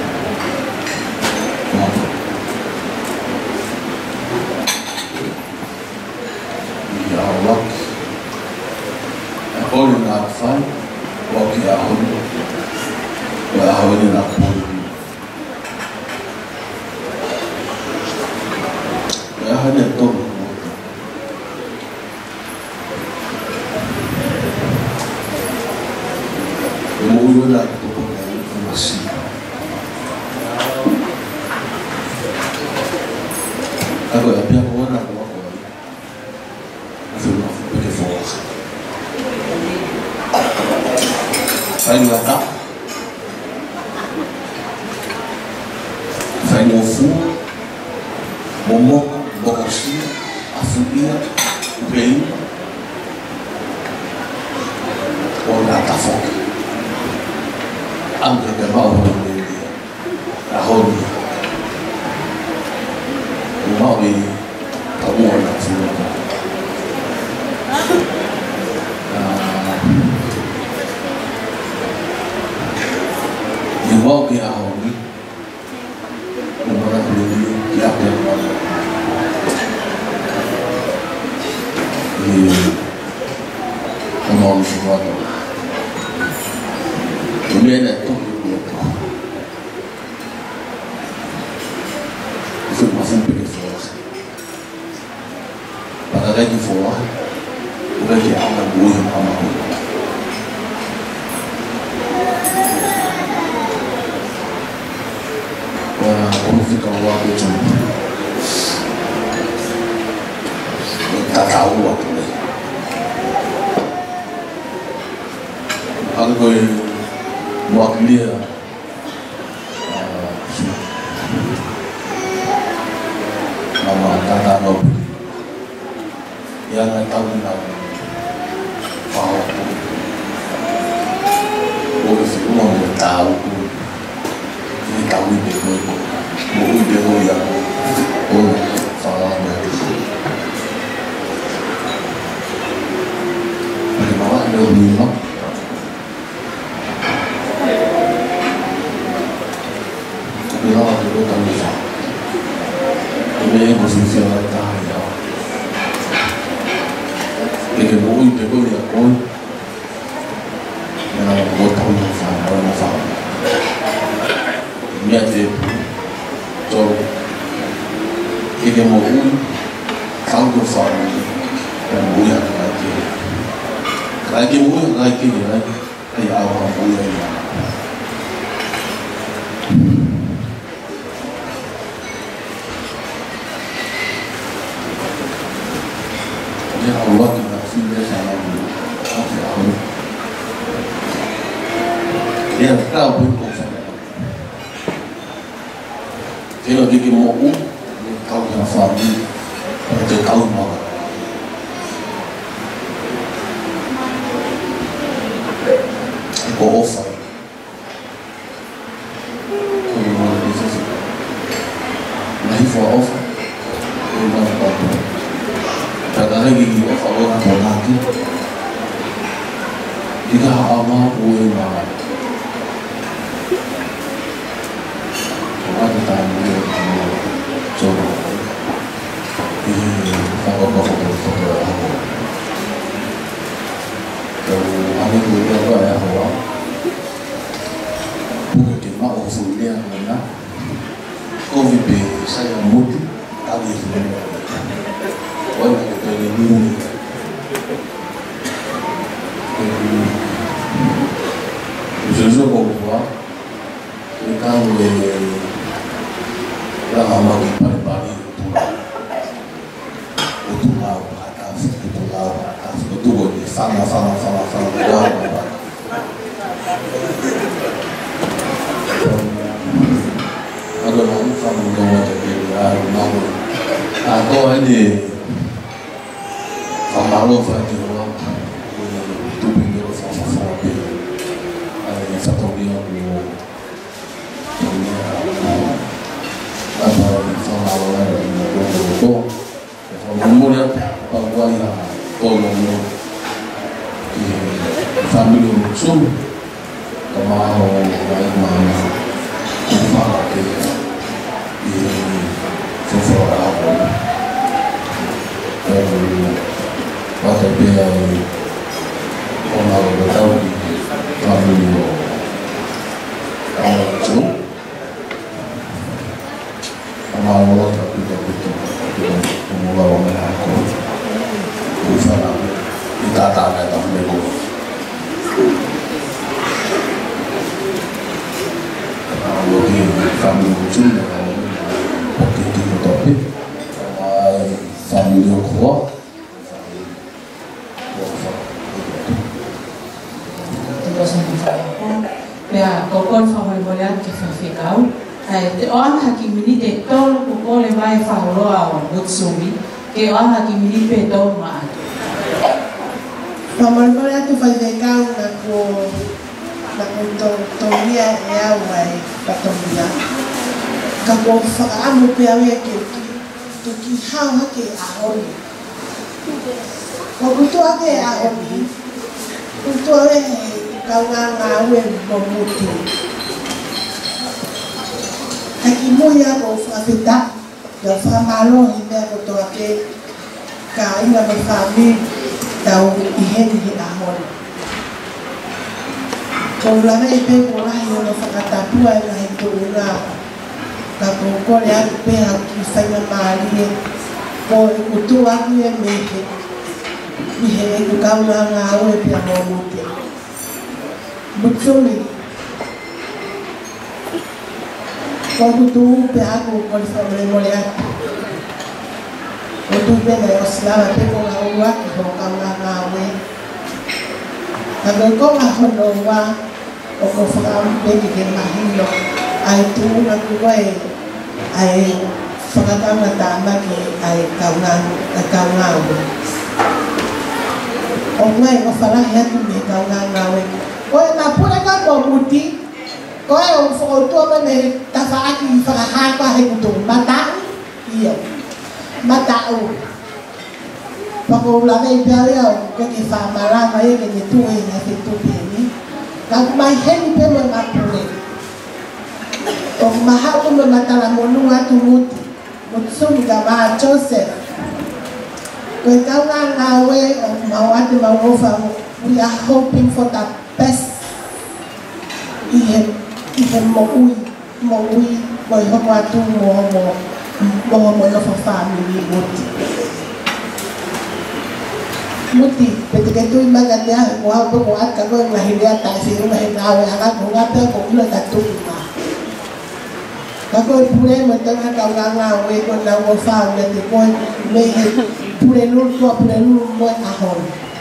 ya Allah, aku nak fan, waktu aku وأحاول أقول وأحاول أقول وأقول لك المسيح aku tapi aku nak aku film pakai fokus saya nggak tahu vai mofu, momok, bokosi, afubia, bem, orang tafok, angker kerbau orang ini, rahon, rumah ini, tamu orang semua. Yang mau ke ahon ini. Orang beli tiap yang mau semua tu. Kemudian itu itu masih pergi fokus. Pada lagi fokus, udah dia akan buat apa pun. Como fica o lado de Tataua também. Algo waklia nama Tataua yang tahu nama Faham boleh semua orang tahu ini tahu dia mau dia yang salah bagaimana ada lima bilang ada dua bisa ini posisi orang tahu ya ini mau dia yang pun yang buat tahu orang faham ini ada so ini mau tahu faham dan boleh lagi boleh lagi kayak apa boleh ya Allah kita sudah salam ya tahu pun kalau dia mau tahu yang faham dia tahu mau go offer nahi for offer kadang lagi offer orang mau lagi jika Allah boleh maaf ada tamu dia coba kalau ada dua apa ya orang bukan cuma offer dia mana COVID saya muti kali ini orang kita ini sesuatu apa kita boleh Ranga maki pare pare utulau utulau ni fanga ada orang fanga doa jadi orang mau atau ini famalo fati orang tu pinggir fanga ada satu dia apa famalo itu Mula bahwa ya orang di family musuh kemau mana kumara di sofra pada dia orang bertahu di family orang musuh kemau tapi betul mula orang aku usah kita tak ada mereka kalau di kami lucu waktu itu topik family kuah terus sampai ya kokon family boleh kita kau te oan hakimini te tolu kukole vai whahoroa o Butsumi, ke oan hakimini pe tolu maa. Pamalmole atu whaiwekau na ko tongia e au ai patongia. Ka ko whakaamu pe awe ke ki hao hake ahoni. Ko kutua ke ahoni, kutua e kaunga ngawe momuti. Aki muia ko whawhita, ia whamalo i mea ko toa ke ka inga me whami tau i heni he ahori. Ko ulame i pe ko lahi o na whakatapua i lahi ko una ka ko kore aku pe hau ki whainga maari e ko i kutu aku e mehe i he e ku kauna ngā ue pia mō mutia. Butsumi Kau tu pe aku kau family mole aku. Kau tu pe na Osla pe kau ngau aku kau ngawe. Kalau kau ngau noa, kau faham pe ke mahilo. Ai tu nak kuai, ai fakata na tama ke ai kau ngau. Ongai kau falah ya tu me kau ngawe. Kau na pula kau muti. Ko e o foto ma me ta fa aki fa ha pa he kutu mata iya mata o pa ko la nei pe ya ko ki fa mala ma ye ke ni tu e na ke tu pe ni ka mai he ni pe ma pule o ma ha ko me mata la mo nu atu muti mo tsum ga ma Joseph ko ka nga we ma wa te ma wo fa we are hoping for the best Ihem maui, boy hawatu mo of a family muti, ketika itu imagatnya wah buat kalau lahirnya tak sih rumah nawe anak bunga tu kau ulah tak tu mah. Kalau pulai mentang kau ngawe kau nawe family tu kau meh pulai lu buat ahon.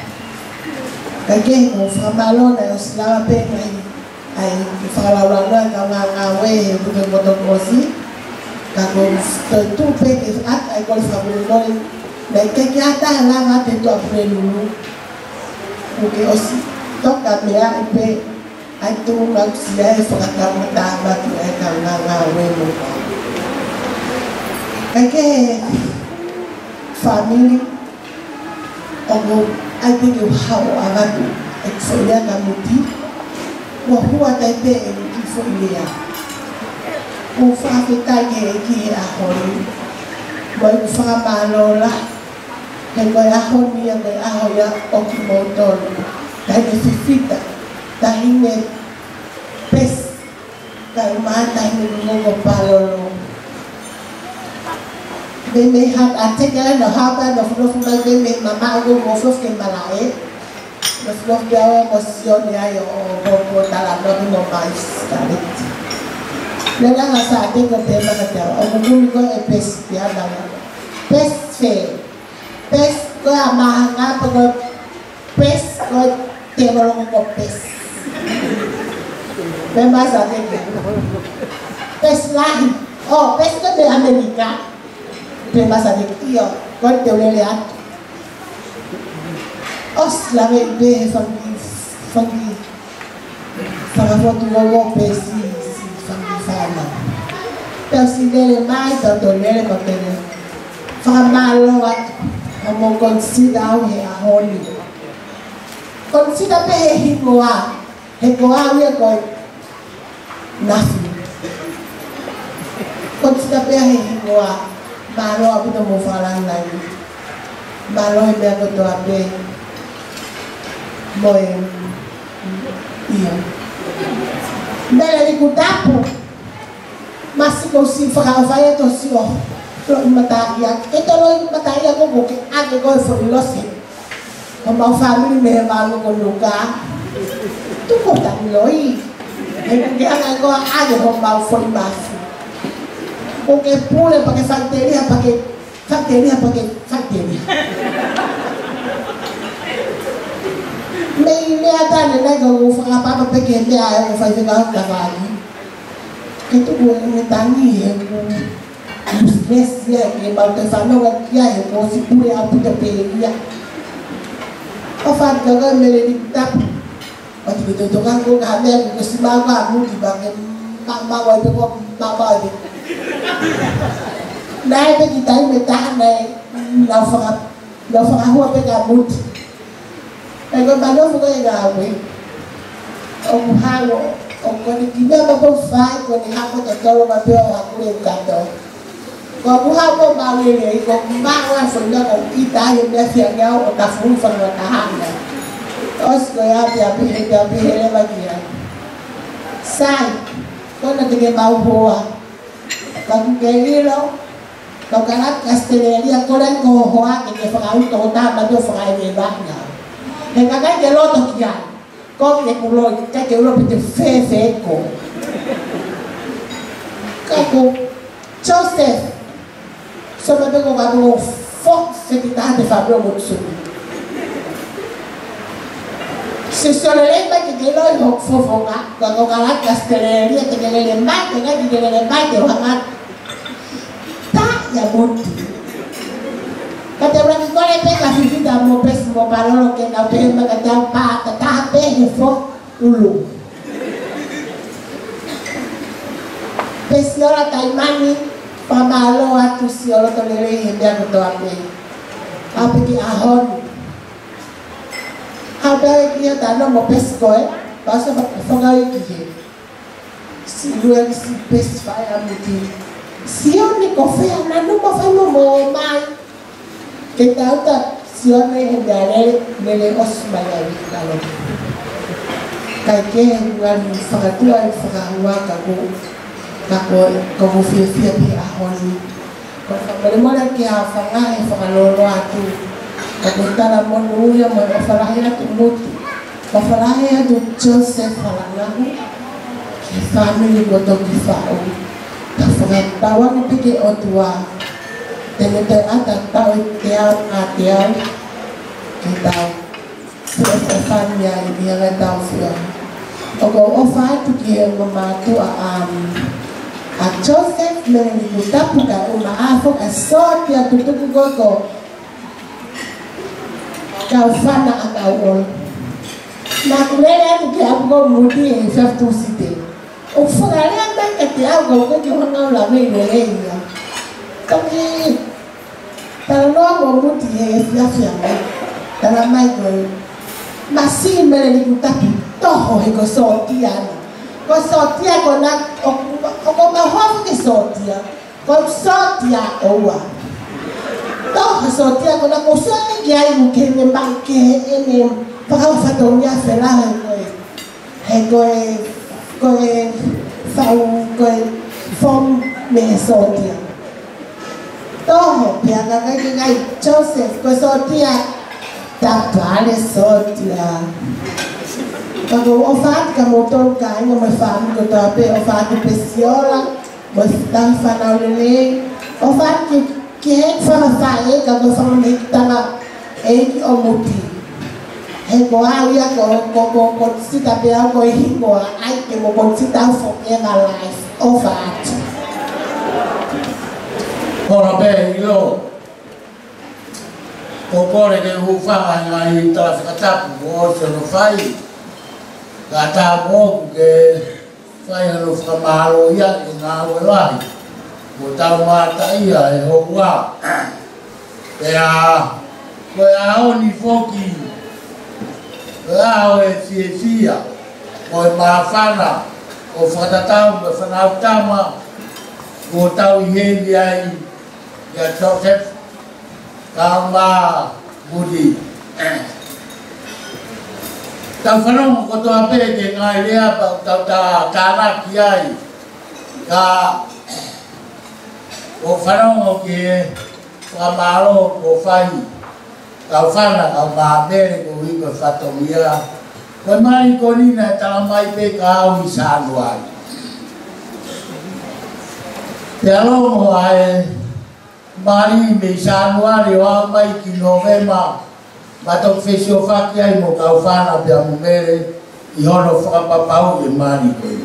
Kakek kau famalo na selama pengai ai whakalauranga ka ngā ngawe buke motokosi ka ko tu pe ke at ai ko whakulunori nei ke ata la nga te tu aprelulu buke osi toka mea i pe ai tu ngau sia e whakakamata matu ai ka ngā ngawe mo ke family ogo ai pe ke hao agatu ek soya ka muti Wahua taipe e ki fuilia. O whawhitai ke ki ahori. Wai whamalola. He koe ahoni a koe ahoia o ki mōtoni. Tai me whiwhita. Tai me pes. Tai mātai me ngongo palolo. Me hat a teka no hapa no whurofu mai me mama o mo whurofu ke malae. Los que hago emoción y hay o dalam no mais tarik. Lela nga sa ating ko tema ka tao. Ang mumuli ko ay pes piada nga. Pes fe. Pes ko amahan nga pag pes ko tema lang ko pes. Memang sa ating ko. Pes lahi. Oh, pes ko de Amerika. Memang sa ating ko. Iyo, ko te ulelean. Os la be fangi. Para foto logo pesi fangi fama. Persi dele mai tanto lele papele. Fama lo at amo consider he a holy. Consider pe he goa. He goa we ko nothing. Consider pe he goa. Malo abu to mo falang lagi. Malo he be ko to abe. Boy. Iya. Bela di kutapo. Masih kau si fakafaya to si oh. Lo mataya. Ito lo mataya ko ko age ko for losi. Kau family me malu ko luka. Tu ko tan loi. Hindi ang ko age ko mau for bafu. Oke pule pakai fakteria fakteria. May ada na nagawa fa apa peke me ay ko fa ka kavali. Ito ko ni tangi ko. Stress ya ke ba te fa no ya ko si pure apu te pelia. O fa ga me le tap. O ti to kan ko ga me ko si ba ga mu di ba ke ma wa pe ko ma ba di. Dai pe ki tai me ta ne la fa ho pe ga mu. Ay ko ba no ko ga we. O halo o ko ni kinya ba ko fa ko ni ha ko te to ba pe o ha ko e ka to. Ko bu ha ko ba we le ko ba wa so na ko kita ye me fia ga o ta fu fa na ta ha na. Os ko ya pe le ba kia. Sai ko na te ke ba ho ka ku ke ni lo. Ko ka na castelleria ko len ko ho a ke fa au to ta ba do fa e ba na. Nè cái cái lo tao kia, có cái cụ lo cái lo bị phê cổ, cái cụ Joseph, sau đó tôi có một phốt sẽ bị ta để phạm một sự, sự sau đó lấy mấy cái lo học phô cả, còn có cái lá castelleria cái lên mát cái lên mát thì hoàng anh, ta ya một kata orang itu le pe ka fifi da mo pes mo balolo ke na pe ma kata pa ta pe he fo ulu pes ora taimani pa malo atu si ora to le he be ko to ape ki ahon ada ki ta no mo pes ko pasa pa fo ga ki si luar si pes fa ya muti si oni ko fe na no mo fa mo mai. Kita tak siapa yang dari os bayar kalau kayak bukan fakatuan fakawa kamu fia ahon kalau bagaimana kia fakah fakalolo atu kamu tanam monu yang mau falahnya tu mutu falahnya tu Joseph falangahu family gotok kifau tak tawan pikir otua Tenete ata tau tiao kita sefan ya dia tau fia. Ogo ofa tu kia mematu a Joseph menikuta puka uma afok asot ya tutuku gogo. Kau fana akau. Na kulele tu kia go mudi efek tu site. Ofa le anda ketia go go hangau la me le ya. Tapi kalau mau muti ya dalam mai masih melikuta toh ego sotia ko na ko mahofu ke sotia ko sotia owa toh sotia ko na ko sotia ya ibu ke membanke ini para fatonya fela ego fom me sotia toh pianga kai Joseph ko sotia tapale sotia Kalau obat kamu tahu kan, kamu faham kita apa obat pesiola, bostang fanau lele, obat kek fana fae kamu fana nekitana eki omuti. Heko ya ko sita pe ko hiko ai ke mo sita for your life obat. Ora be ilo. Kokore ke hufa ngai trafikata ko so no fai. Gata mo ke fai no fa malo ya na wala. Mo ta mata ia e ho wa. Ko oni foki. Ao e fia. Ko mafana. O fatata o fanatama. Ko tau heli ai ya Joseph kama budi. Tau whanau ko toa pere ke ngai lea tau ta kāna ki ai. Ka o whanau ke whamaro ko whai. Kau whana kau māpere ko hiko whatomia. Koe mai ko nina tala mai pe ka au i sānu ai. Te alomo ai mari me sānu ai o au mai ki Novema. Matok fesio whaki ai mo kau whana pia mo mere i hono whakapapau e mani koe.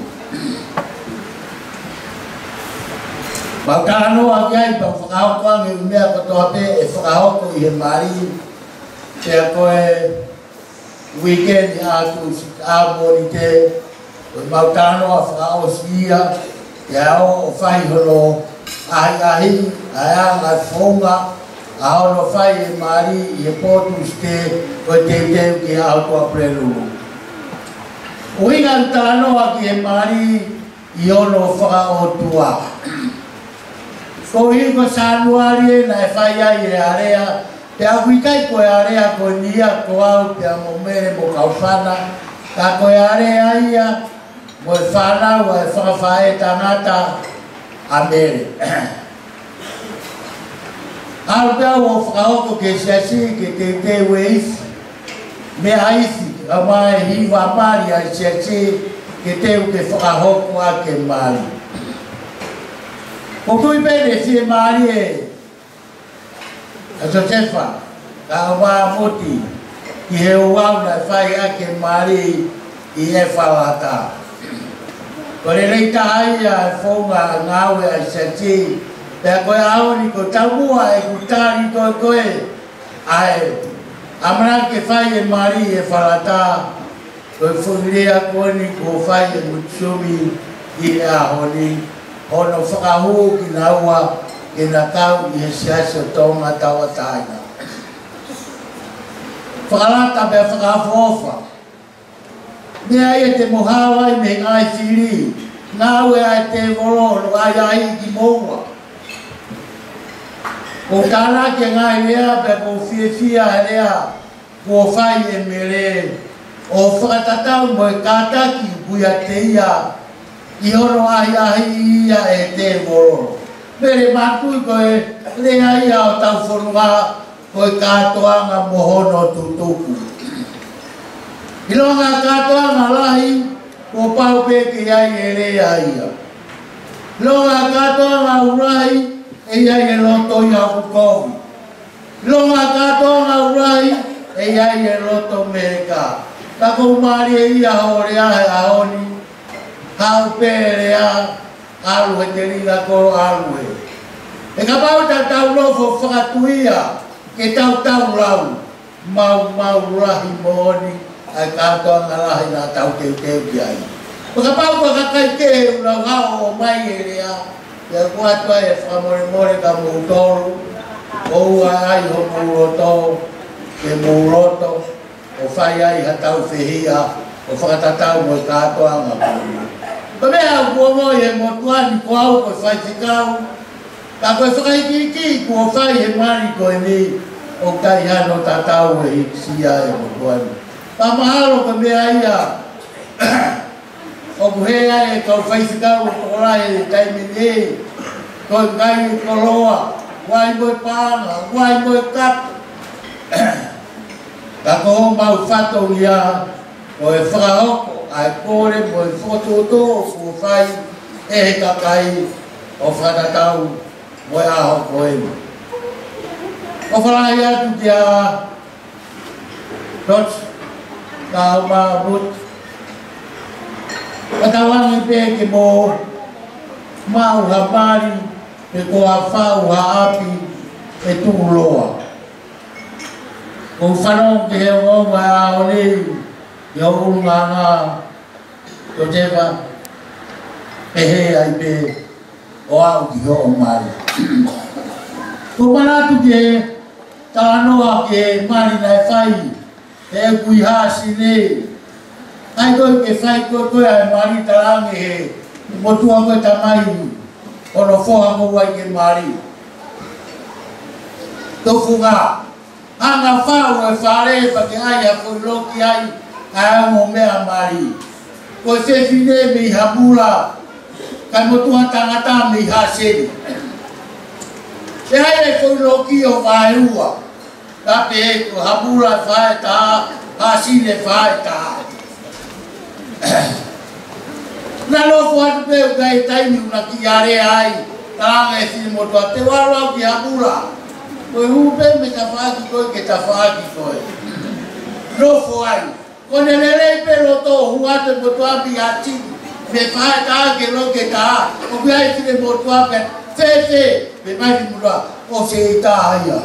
Maukano aki ai pa whakahoko ange umea katoa pe e whakahoko i he mari. Pea koe weekend atu mori te maukano a whakao sia pea o whai hono ahi a ngai whonga. Aolo fai e mari i e potu ste o te teu ki auto a prelu. O inga utanoa ki e mari i ono whaka o tua. Ko hiko sanuari e na e whai ai e area, te awikai ko e area ko nia ko au te amo mere mo kaufana, ka ko e area ia mo e whanau e whakawhae tangata a mere. Au pia o whakahoko ke siasi ke te weisi, me haisi, a mai hiwa mari a siasi ke te u ke whakahoko a ke mari. O kui pere si e mari e, a Josefa, ka wā moti, ki he uau na whai a ke mari i e whawata. Kore reita hai a whonga ngāwe a siasi, pea koe aoni ko taumua e kutari koe ai amana ke whai e mari e whalata koe whungirea koe ni ko whai e mutsumi i e ahoni hono whakahu ki na ua ki na kau i he siasa tonga tawa taina. Whakalata pea whakafofa mea e te mohawa i me ngai whiri ngāwe ai te volo ai ai ki moua. Ko tāna ke ngai lea pe ko fia lea ko whai e mere o whakatatau mo e kātaki kuia te ia i horo ahi ia e te moro. Mere mātui ko e lea ia o tau whonua ko e kātoanga mohono tutuku. I longa kātoanga lahi ko pau peke ai e lea ia. Longa kātoanga urahi e ai e loto i haku kovi. Longa katonga urai e ai e loto meka. Ka kou maari e ia hore ahe ahoni. Hau pere a alu e te ringa koro alu e. E ka pau tau lofo whakatuia ke tau lau. Mau rahi mohoni ai katonga rahi na tau teu ki ai. O ka pau ka kakai ke unau hao o mai e rea. Ia kuatua e whamore ka mūtoru, o ua ai ho mūroto, ke mūroto, o whai ai hatau whihia, o whakatatau mo i kātoa ngā pūru. Ka mea kua moi e motuani ko au koe whai whikau, ka koe whakaikiki kua whai he mari koe ni, o kai hano tatau e hikisia e motuani. Ka mahalo ka mea ia, o kuhea e kau whaisika o torai e taimini kau kai koloa, wai moe pānga, wai moe kap. Ka koho mau whato ia o e whakahoko ai kore mo e whototo o whai e he kakai o whanatau mo e aho koe. O whalahi atu ki a Dodge ka uma mut. O tawangi pe ke mo mau ha mari pe ko a whau ha api e tū loa. O whanau ke he ngonga a o nei i o urunganga o tewa e he ai pe o au ki ho o mari. Ko manatu ke tānoa ke mari nai whai e kui hasi nei. Ai koe ke whai koe ai mari tarangi he motua koe tamai ono whoha mo wai ke mari. Tofu ngā anga whau e whare pa ke ai a koe loki ai ai mo mea mari. Koe whewhine me i hamura kai motua tangata me i haseri. Se hai e koe loki o whaerua. Ka pe e ko hamura whae taha, hasine whae taha. Nā lofo atu pēu kai taimi una ki are ai, taranga e whini motua, te waro au ki hamura. Koe hupe me ta whaaki koe ke ta whaaki koe. Lofo ai, kone lelei pe loto huate motua mi ati, me whae taha ke loke taha, o ki ai whini motua pe, whewhe, me mai ni mura, o se i taha ia.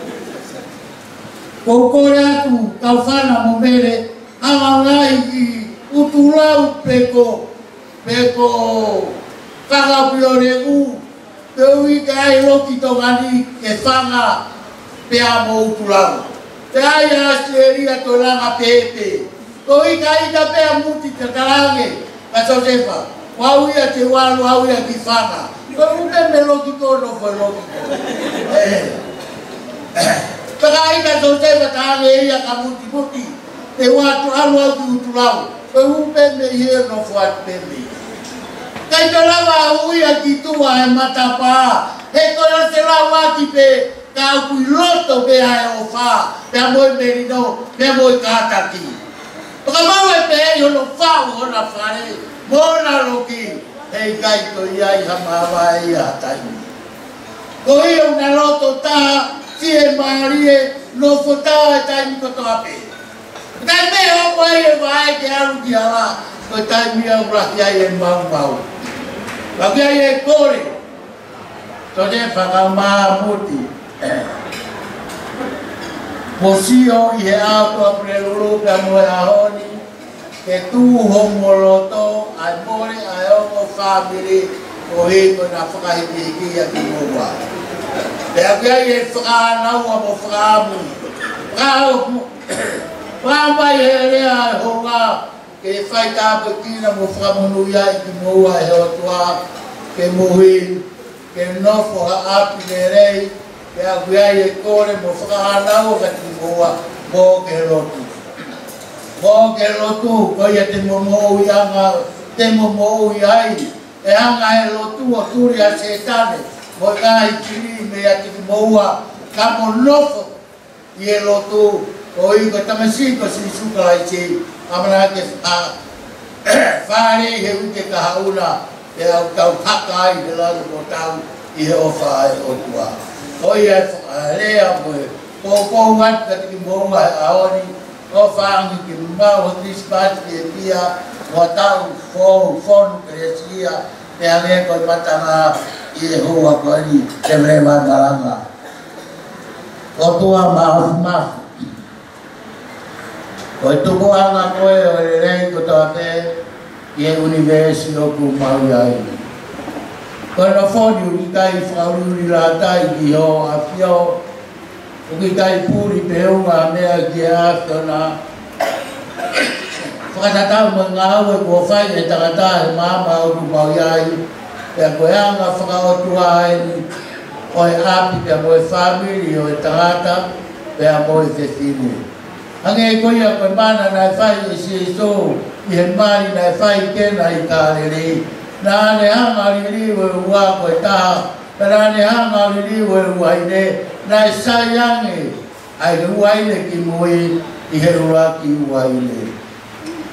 Ko kore atu kau whana mo mere, hanga ngai i utulau peko whakapiore u, pe ui ka ai loki tongani ke whanga pea mo utulau. Te ai asleria to langa pepe, ko ui ka ika pea muti te karange, ka Josefa, wau ia te walu au ia ki whanga. Ko upe me loki kono fo loki kono. Taka ika Josefa karange ia ka muti, te watu alu au ki utulau. Koe upe me hie no fuat pemi. Kai to lava uia ki tua e matapa. He koe se lawa ki pe ka kui loto pe ae o wha. Pe amoi merino, pe amoi kātaki. Toka mau e pe e hono whau hona whare. Mona loki. Hei kai to iai hamawa e ia taimi. Ko i o na loto taha, si e marie, no fota e taimi koto ape. Tai me o koe e vai ke aru ki ala, koe tai mia uraki ai e mau. Laki ai e kore, to te whakau maa muti. Mosio i he auto a preluru ka moe ahoni, ke tū hongo loto, ai more ai ongo whamiri, o he koe na whakahiki a ki mua. Te aki ai e whakanau a mo whakamu. Whamai he rea e honga, ke whai tāpa kina mo whakamunu iai ki moua e hotua, ke mohi, ke nofo ha api ne rei, ke aguiai e kore mo whakahanau ka ki moua, mō ke lotu. Mō ke lotu, koia te momo ianga, te momo iai, e hanga e lotu o turi a setane, mo ngai kiri me ati ki moua, ka mo nofo i e lotu, o i ko tamasiko si suka lai si amana ke whare he uke ka hauna e au kau kaka ai he lalu ko tau i he ofa ai o tua. O i e rea koe, ko wat ka tiki mounga e aoni, o whaangi ki mau o tispati e pia, o tau whonu kresia, e ane koe matanga i he hoa koe ni te mrewa maranga. O tua mafu. Koe tuku anga koe o rei ko tāpe i e universi o ku maui ai. Koe na whoni u ki kai whaururi rātai ki ho a whio, u ki kai pūri peunga mea ki e āwhiona. Whakatatau mo ngā au e kua whai e tangata e māma o ku maui ai, pia koe anga whakaotua ai ni, koe api pia mo e whamiri o e tangata, pia mo e whewhini. Ange koia koe mana nai whai e si so, i he mani nai whai kena i kārere. Nā ne hanga riri ue ua koe taha, nā ne hanga riri ue uaine, nai saiange, ai he uaine ki moe, i he ura ki uaine.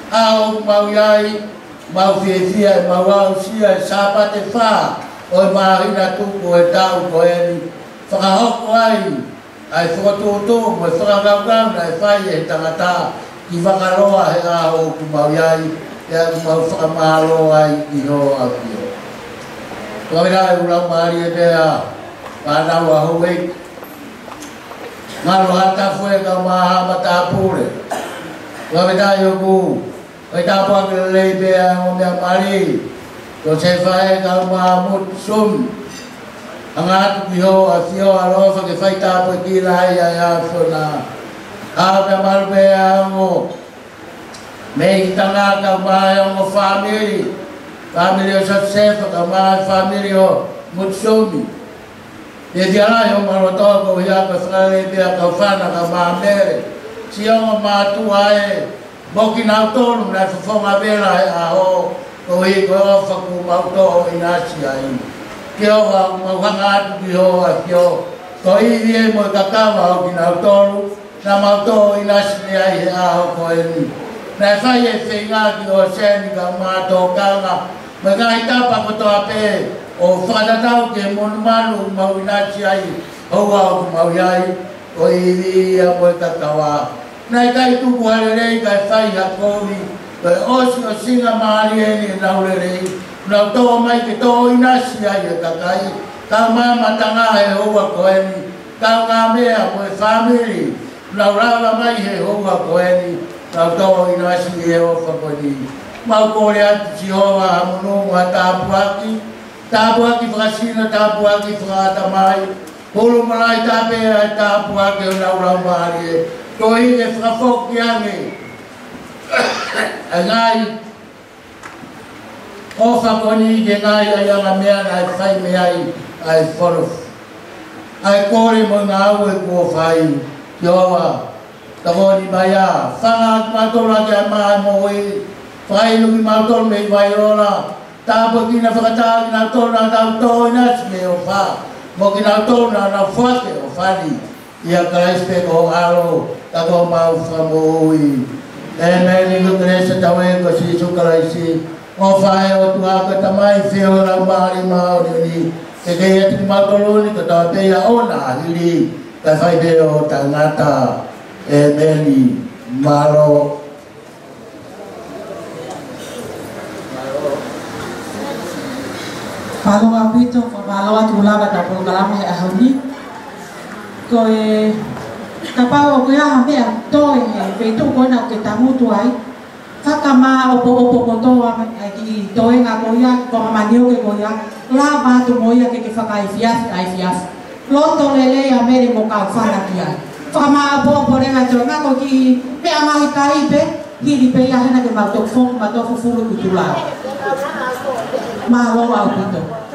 Au mau iai, mau fia, mau au sia, sapa te wha, o marina tuku e tau ko eni, whakahoko ai whakatoto, mo whakagaugau na e whai e tangata, ki whakaroa he aho ku mau iai, e aku mau whakamaro ai ki ho a pio. Koirai ulau maari e mea, whanau a hoi, ngaro hata fue ka maha mata pure. Koirai o ku, Kau tak apa kelai bea ngomong mari, kau cefai kau mamut sum, angat biho afio alofa ke fai tak apa kilai ya sona, apa mal bea ngo, mei tanga kau mahal ngo family o sukses kau mahal family o mut sum, jadi lah yang maroto kau ya kau sekali bea kau fana kau mamere, siang matu ai. Boki nau tonu na whawhonga vera e aho, ko hi ko ofa ku mauto o inasi ai. Ki owa mauhanga atu ki hoa ki o. Ko hi vie mo kakawa o ki nau tonu, na mauto o inasi ni ai he aho ko e ni. Na whai e whenga ki o seni ka mātō kanga, me ngai tapa ko toa pē, o whanatau ke monu manu mau inasi ai, hoa o ku mau iai, ko hi vie mo kakawa. Nai kai tu kuharerei kai whai hakowi, kai osi o singa maari e ni naurerei, nau tō mai ke tō inasi ai e kakai, kau mama tanga he hoa koeni, kau ngā mea mo e whamiri, nau rawa mai he hoa koeni, nau tō inasi e ofa koeni. Mau kore atu si hoa hamunungu a tāpuaki whakasina tāpuaki whakata mai, hulu malai tāpea e tāpuaki o nau rau maari e, ko i e whakafoki ange, a ngai, o whakoni i ke ngai ai anga mea ai whai mea ai whorof. Ai kore mo ngā au e kua whai, ki owa, tawoni mai a, whanga mātora ki a mai mo i, whai nuki mātora me i wairola, tāpo ki na whakatā ki nā tōna tau tō inasi me o wha, mo ki nā tōna na whake o whani, ia Christe ko aro, tako mau whamui. E meni ko kresa tawe ko si sukaraisi, o whae o tuaka tamai whio rau maari maori ni, ke kei ati makoloni ko tawa peia o nā hiri, ka whai peo tangata, e meni maro. Paloa pito, paloa tulaga tapo kalama e ahoni, ko e tapau ko ya mea toi e tu ko na ke tamutu ai fakama opo koto ai ki toi nga ko ya ko manio ke ko ya la ba tu mo ya ke fakai fias ai fias lo to lele ya mere mo ka fana kia fakama opo re nga to nga ko ki pe ama kai pe hiri pe ya hena ke ma to fo fulu kutula ma lo au pito